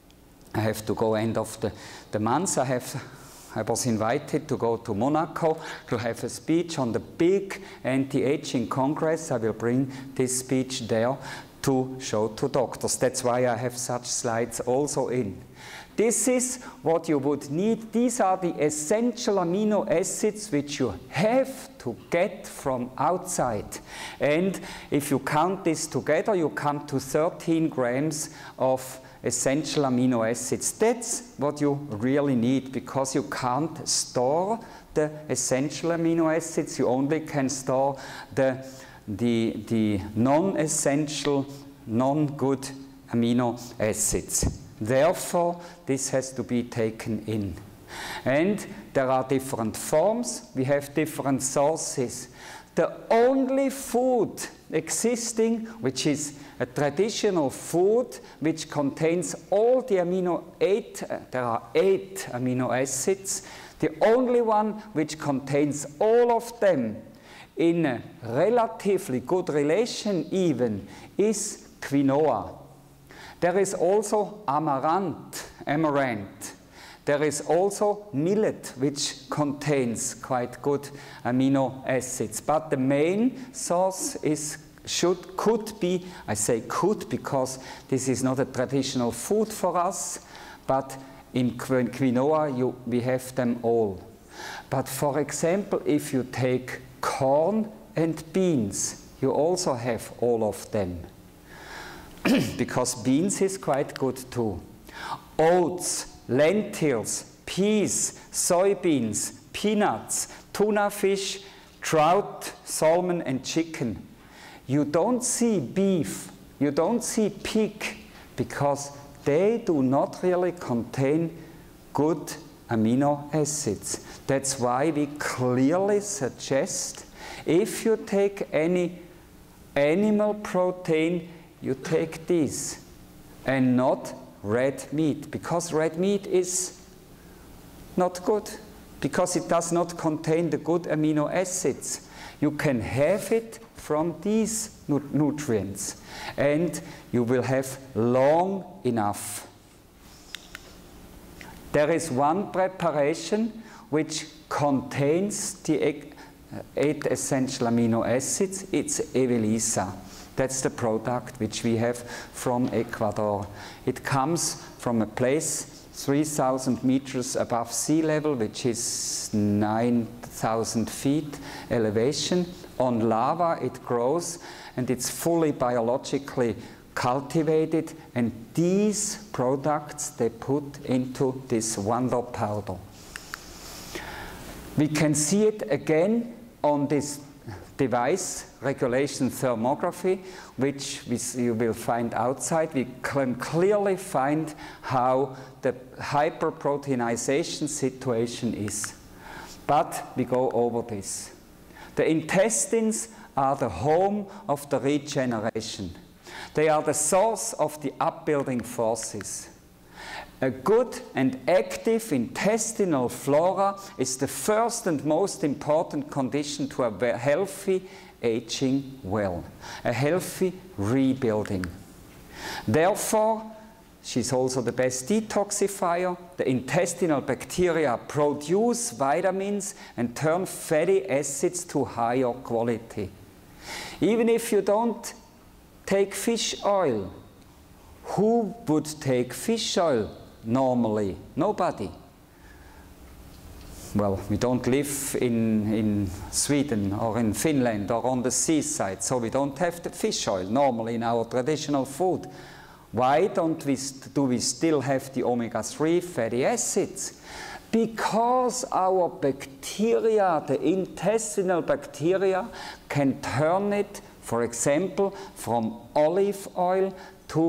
I have to go end of the, the month. I have I was invited to go to Monaco to have a speech on the big anti-aging congress. I will bring this speech there to show to doctors. That's why I have such slides also in. This is what you would need. These are the essential amino acids which you have to get from outside. And if you count this together, you come to thirteen grams of essential amino acids. That's what you really need, because you can't store the essential amino acids. You only can store the, the, the non-essential, non-good amino acids. Therefore, this has to be taken in. And there are different forms. We have different sources. The only food existing, which is a traditional food, which contains all the amino eight, uh, there are eight amino acids, the only one which contains all of them in a relatively good relation even is quinoa. There is also amaranth, amaranth. There is also millet, which contains quite good amino acids. But the main source is, should, could be, I say could because this is not a traditional food for us, but in quinoa you, we have them all. But for example, if you take corn and beans, you also have all of them. Because beans is quite good too. Oats, lentils, peas, soybeans, peanuts, tuna fish, trout, salmon and chicken. You don't see beef, you don't see pig, because they do not really contain good amino acids. That's why we clearly suggest, if you take any animal protein, you take these and not red meat, because red meat is not good, because it does not contain the good amino acids. You can have it from these nu nutrients, and you will have long enough. There is one preparation which contains the eight essential amino acids. It's Evelisa. That's the product which we have from Ecuador. It comes from a place three thousand meters above sea level, which is nine thousand feet elevation. On lava it grows, and it's fully biologically cultivated, and these products they put into this wonder powder. We can see it again on this device, regulation thermography, which we, you will find outside. We can clearly find how the hyperproteinization situation is. But we go over this. The intestines are the home of the regeneration. They are the source of the upbuilding forces. A good and active intestinal flora is the first and most important condition to a healthy aging well, a healthy rebuilding. Therefore, she's also the best detoxifier. The intestinal bacteria produce vitamins and turn fatty acids to higher quality. Even if you don't take fish oil, who would take fish oil normally? Nobody. Well, we don't live in, in Sweden or in Finland or on the seaside, so we don't have the fish oil normally in our traditional food. Why don't we, do we still have the omega three fatty acids? Because our bacteria, the intestinal bacteria, can turn it, for example, from olive oil to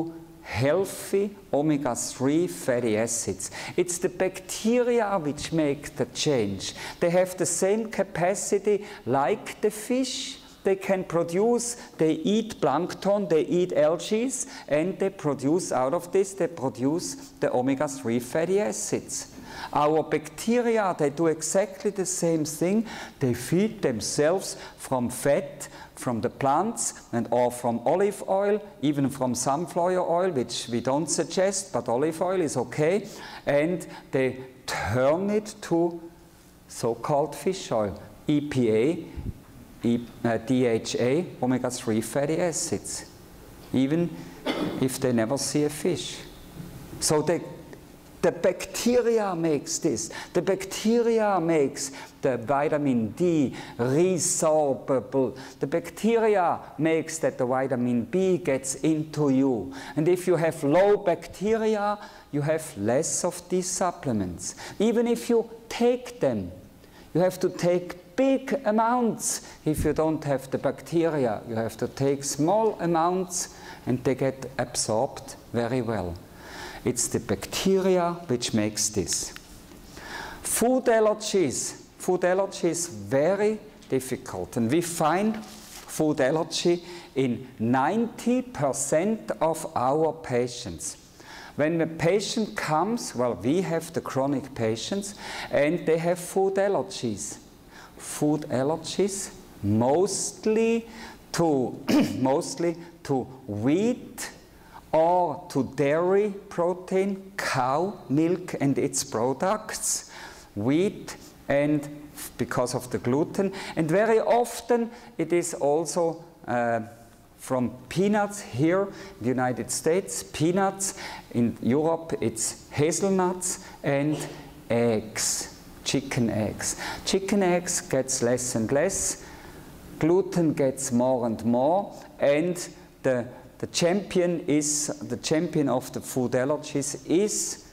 healthy omega three fatty acids. It's the bacteria which make the change. They have the same capacity like the fish. They can produce, they eat plankton, they eat algae, and they produce out of this, they produce the omega three fatty acids. Our bacteria, they do exactly the same thing. They feed themselves from fat, from the plants, and or from olive oil, even from sunflower oil, which we don't suggest, but olive oil is okay. And they turn it to so-called fish oil, E P A, E, uh, D H A, omega three fatty acids, even if they never see a fish. So they, the bacteria makes this. The bacteria makes the vitamin D resorbable. The bacteria makes that the vitamin B gets into you. And if you have low bacteria, you have less of these supplements. Even if you take them, you have to take big amounts. If you don't have the bacteria, you have to take small amounts and they get absorbed very well. It's the bacteria which makes this. Food allergies. Food allergy is very difficult, and we find food allergy in ninety percent of our patients. When a patient comes, well, we have the chronic patients, and they have food allergies. Food allergies mostly to, mostly to wheat or to dairy protein, cow milk and its products, wheat, and because of the gluten. And very often it is also uh, from peanuts here in the United States, peanuts. In Europe it's hazelnuts and eggs, chicken eggs. Chicken eggs gets less and less, gluten gets more and more, and the, the champion is, the champion of the food allergies is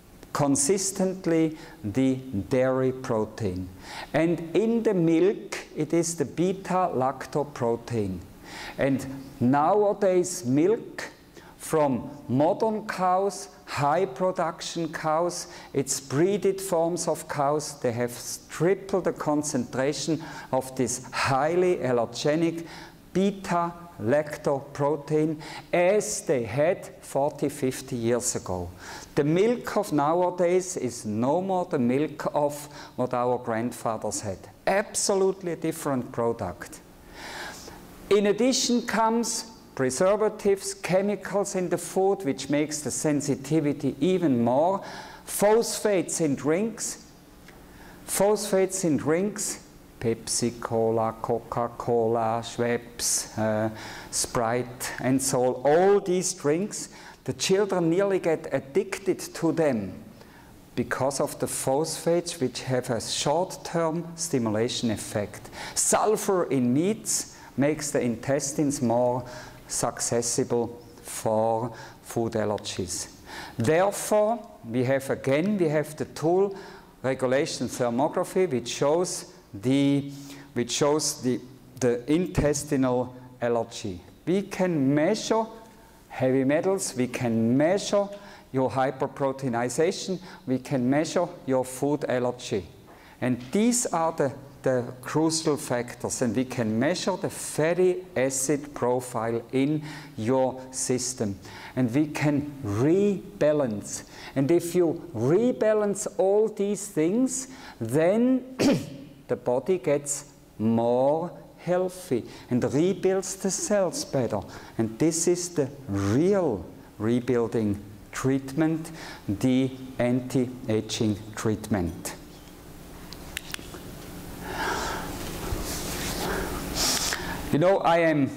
consistently the dairy protein. And in the milk, it is the beta-lactoprotein. And nowadays, milk from modern cows, high production cows, it's breeded forms of cows, they have tripled the concentration of this highly allergenic beta-lactoprotein as they had forty, fifty years ago. The milk of nowadays is no more the milk of what our grandfathers had. Absolutely a different product. In addition comes preservatives, chemicals in the food, which makes the sensitivity even more. Phosphates in drinks. Phosphates in drinks. Pepsi, Cola, Coca-Cola, Schweppes, uh, Sprite, and so on. All these drinks, the children nearly get addicted to them because of the phosphates, which have a short-term stimulation effect. Sulfur in meats makes the intestines more susceptible for food allergies. Therefore, we have again, we have the tool regulation thermography, which shows the, which shows the, the intestinal allergy. We can measure heavy metals, we can measure your hyperproteinization, we can measure your food allergy. And these are the, the crucial factors, and we can measure the fatty acid profile in your system. And we can rebalance. And if you rebalance all these things, then the body gets more healthy and rebuilds the cells better. And this is the real rebuilding treatment, the anti-aging treatment. You know, I am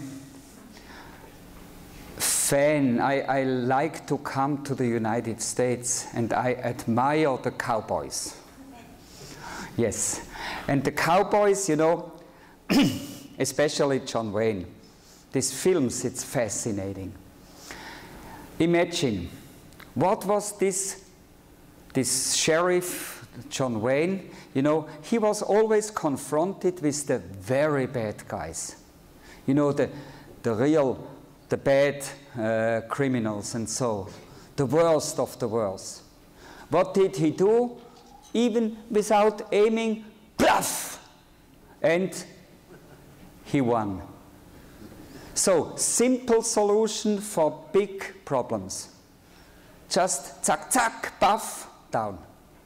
fan, I, I like to come to the United States, and I admire the cowboys. Yes, and the cowboys, you know, especially John Wayne, these films, it's fascinating. Imagine, what was this, this sheriff, John Wayne, you know, he was always confronted with the very bad guys. You know, the, the real the bad uh, criminals and so, the worst of the worst. What did he do? Even without aiming, bluff! And he won. So, simple solution for big problems. Just zack, zack, buff, down.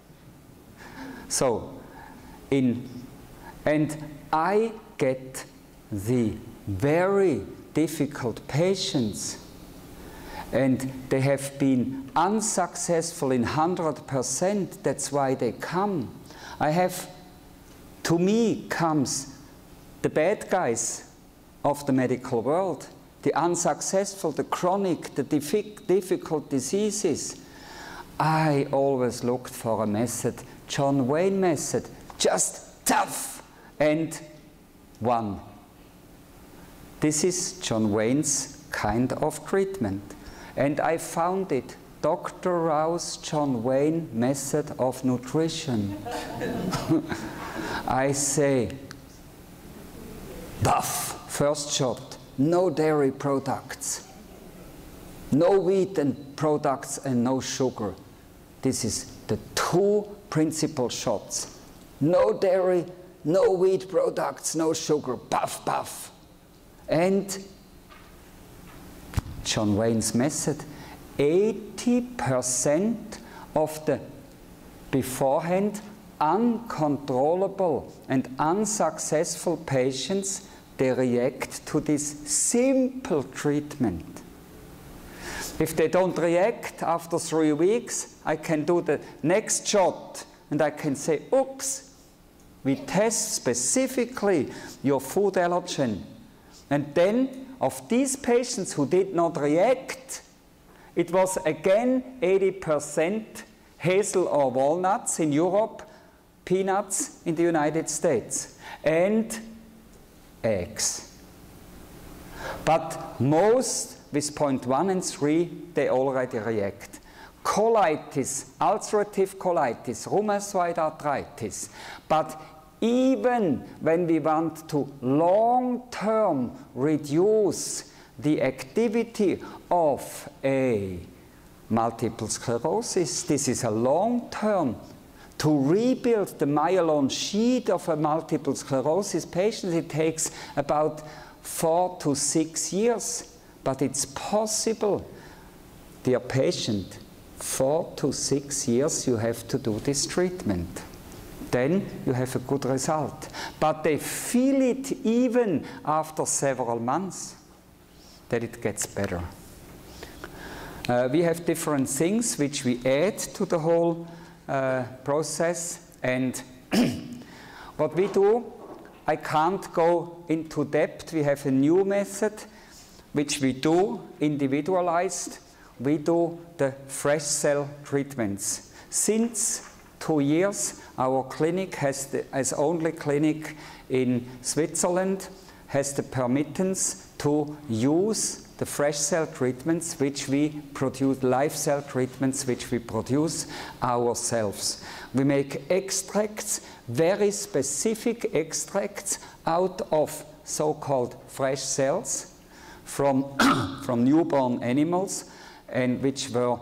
So, in, and I get the very difficult patients, and they have been unsuccessful in one hundred percent, that's why they come. I have, to me comes the bad guys of the medical world, the unsuccessful, the chronic, the difficult diseases. I always looked for a method, John Wayne method, just tough and one. This is John Wayne's kind of treatment. And I found it, Doctor Rau's John Wayne method of nutrition. I say, buff, first shot, no dairy products, no wheat and products and no sugar. This is the two principal shots. No dairy, no wheat products, no sugar, puff, puff. And John Wayne's method, eighty percent of the beforehand uncontrollable and unsuccessful patients, they react to this simple treatment. If they don't react after three weeks, I can do the next shot and I can say, oops, we test specifically your food allergen. And then of these patients who did not react, it was again eighty percent hazel or walnuts in Europe, peanuts in the United States, and eggs. But most with point one and three, they already react. Colitis, ulcerative colitis, rheumatoid arthritis. But even when we want to long-term reduce the activity of a multiple sclerosis, this is a long-term. To rebuild the myelin sheath of a multiple sclerosis patient, it takes about four to six years. But it's possible, dear patient, four to six years you have to do this treatment. Then you have a good result. But they feel it even after several months, that it gets better. Uh, we have different things which we add to the whole uh, process. And what we do, I can't go into depth. We have a new method which we do individualized. We do the fresh cell treatments. Since two years, our clinic has the, as only clinic in Switzerland, has the permittance to use the fresh cell treatments which we produce, live cell treatments which we produce ourselves. We make extracts, very specific extracts out of so-called fresh cells from, from newborn animals, and which were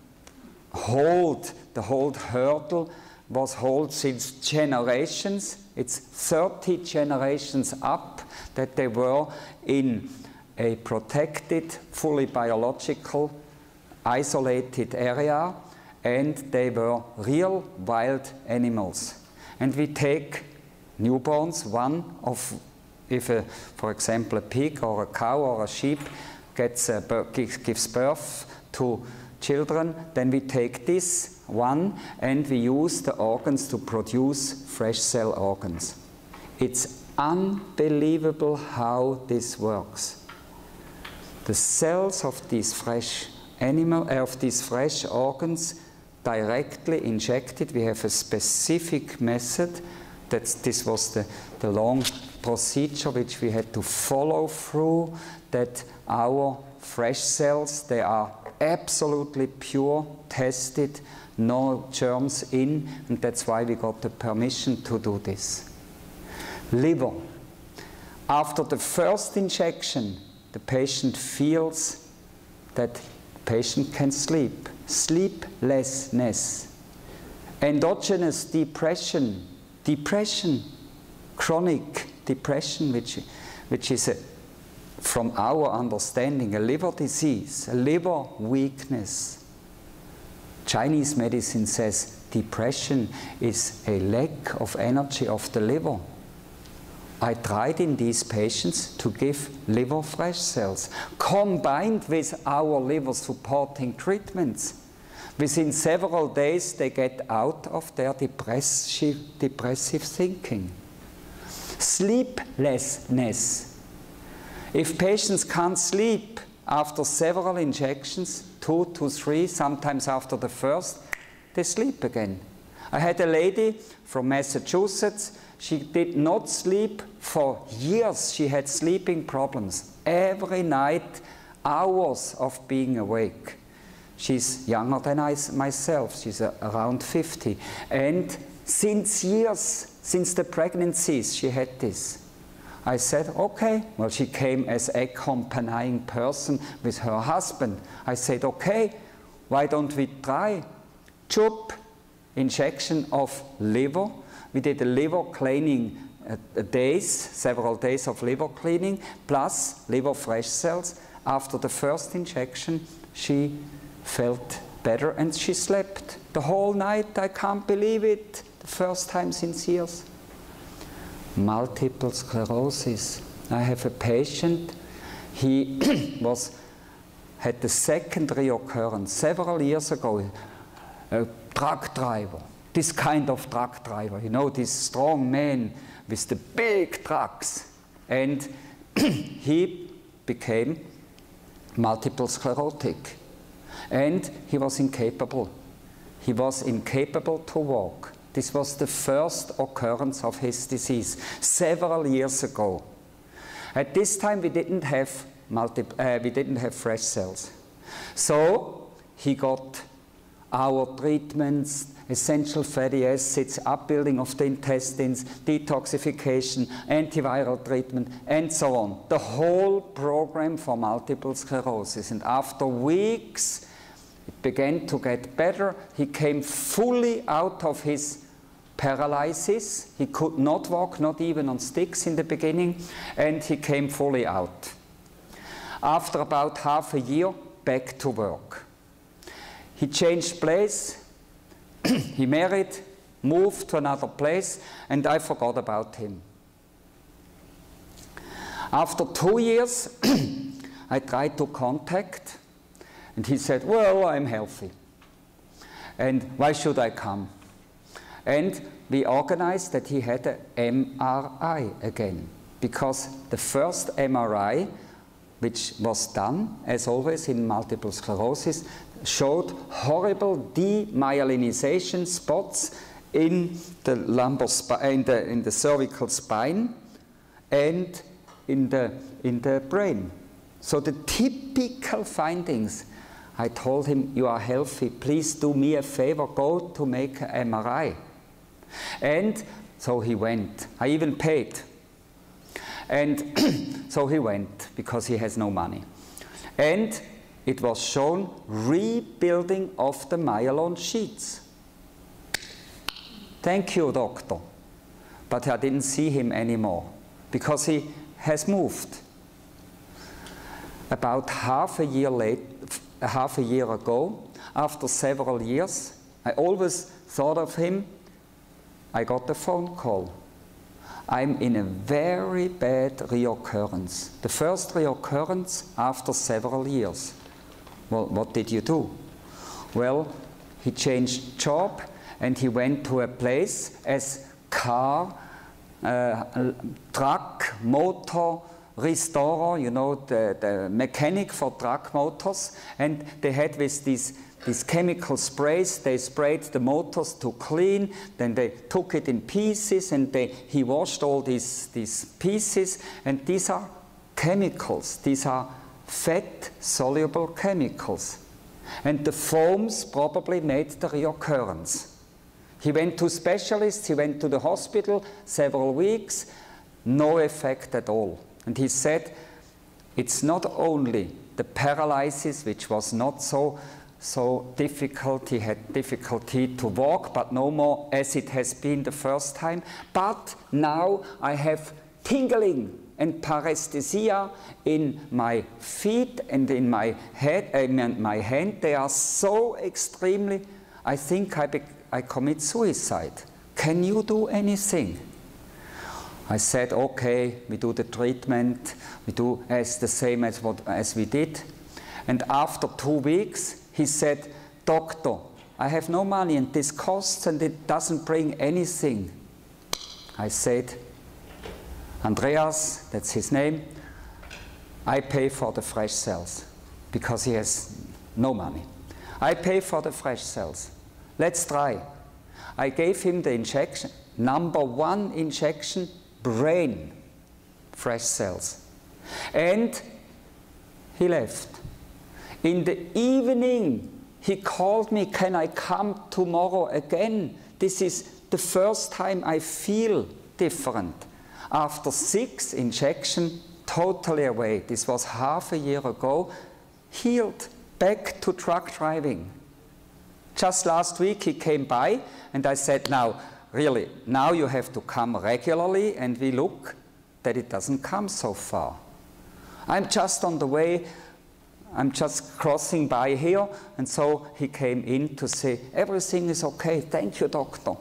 hold, the whole hurdle was hold since generations. It's thirty generations up that they were in a protected, fully biological, isolated area, and they were real wild animals. And we take newborns, one of, if a, for example a pig or a cow or a sheep gets a, gives birth to children, then we take this one and we use the organs to produce fresh cell organs. It's unbelievable how this works. The cells of these fresh animal, uh, of these fresh organs directly injected. We have a specific method. That's, this was the, the long procedure which we had to follow through, that our fresh cells, they are absolutely pure, tested, no germs in, and that's why we got the permission to do this. Liver. After the first injection, the patient feels that the patient can sleep. Sleeplessness. Endogenous depression. Depression. Chronic depression, which, which is, a, from our understanding, a liver disease, a liver weakness. Chinese medicine says depression is a lack of energy of the liver. I tried in these patients to give liver fresh cells, combined with our liver supporting treatments. Within several days they get out of their depressive, depressive thinking. Sleeplessness. If patients can't sleep after several injections, two to three, sometimes after the first, they sleep again. I had a lady from Massachusetts. She did not sleep for years. She had sleeping problems. Every night, hours of being awake. She's younger than I, myself. She's uh, around fifty. And since years, since the pregnancies, she had this. I said, okay. Well, she came as accompanying person with her husband. I said, okay, why don't we try? Chup, injection of liver. We did a liver cleaning uh, days, several days of liver cleaning, plus liver fresh cells. After the first injection, she felt better and she slept the whole night. I can't believe it. The first time since years. Multiple sclerosis. I have a patient. He was had the second reoccurrence several years ago. A truck driver. This kind of truck driver, you know, this strong man with the big trucks. And he became multiple sclerotic. And he was incapable. He was incapable to walk. This was the first occurrence of his disease several years ago. At this time we didn't have, multi uh, we didn't have fresh cells. So he got our treatments, essential fatty acids, upbuilding of the intestines, detoxification, antiviral treatment, and so on. The whole program for multiple sclerosis. And after weeks, it began to get better. He came fully out of his paralysis. He could not walk, not even on sticks in the beginning, and he came fully out. After about half a year, back to work. He changed place, he married, moved to another place, and I forgot about him. After two years, I tried to contact, and he said, well, I'm healthy. And why should I come? And we organized that he had an M R I again, because the first M R I, which was done, as always in multiple sclerosis, showed horrible demyelinization spots in the lumbar in the in the cervical spine and in the in the brain. So the typical findings. I told him, you are healthy, please do me a favor, go to make an M R I. And so he went. I even paid. And so he went, because he has no money. And it was shown rebuilding of the myelin sheets. Thank you, doctor. But I didn't see him anymore, because he has moved. About half a year late, half a year ago, after several years, I always thought of him. I got a phone call. I'm in a very bad reoccurrence. The first reoccurrence after several years. Well, what did you do? Well, he changed job and he went to a place as car, uh, truck, motor restorer, you know, the, the mechanic for truck motors. And they had with these These chemical sprays, they sprayed the motors to clean, then they took it in pieces and they, he washed all these, these pieces, and these are chemicals, these are fat-soluble chemicals. And the foams probably made the reoccurrence. He went to specialists, he went to the hospital several weeks, no effect at all. And he said, it's not only the paralysis, which was not so, so difficult, he had difficulty to walk, but no more as it has been the first time, but now I have tingling and paresthesia in my feet and in my head and my hand. They are so extremely, I think I, be, I commit suicide. Can you do anything? I said, okay, we do the treatment, we do as the same as what as we did. And after two weeks, he said, doctor, I have no money and this costs and it doesn't bring anything. I said, Andreas, that's his name, I pay for the fresh cells because he has no money. I pay for the fresh cells. Let's try. I gave him the injection, number one injection, brain fresh cells. And he left. In the evening, he called me, can I come tomorrow again? This is the first time I feel different. After six injections, totally away. This was half a year ago, healed, back to truck driving. Just last week he came by and I said, now, really, now you have to come regularly and we look that it doesn't come so far. I'm just on the way, I'm just crossing by here, and so he came in to say, everything is okay, thank you, doctor.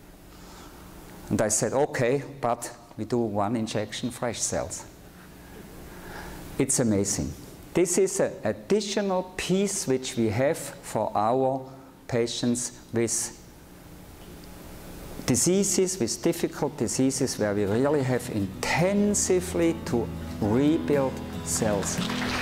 And I said, okay, but we do one injection fresh cells. It's amazing. This is an additional piece which we have for our patients with diseases, with difficult diseases, where we really have intensively to rebuild cells.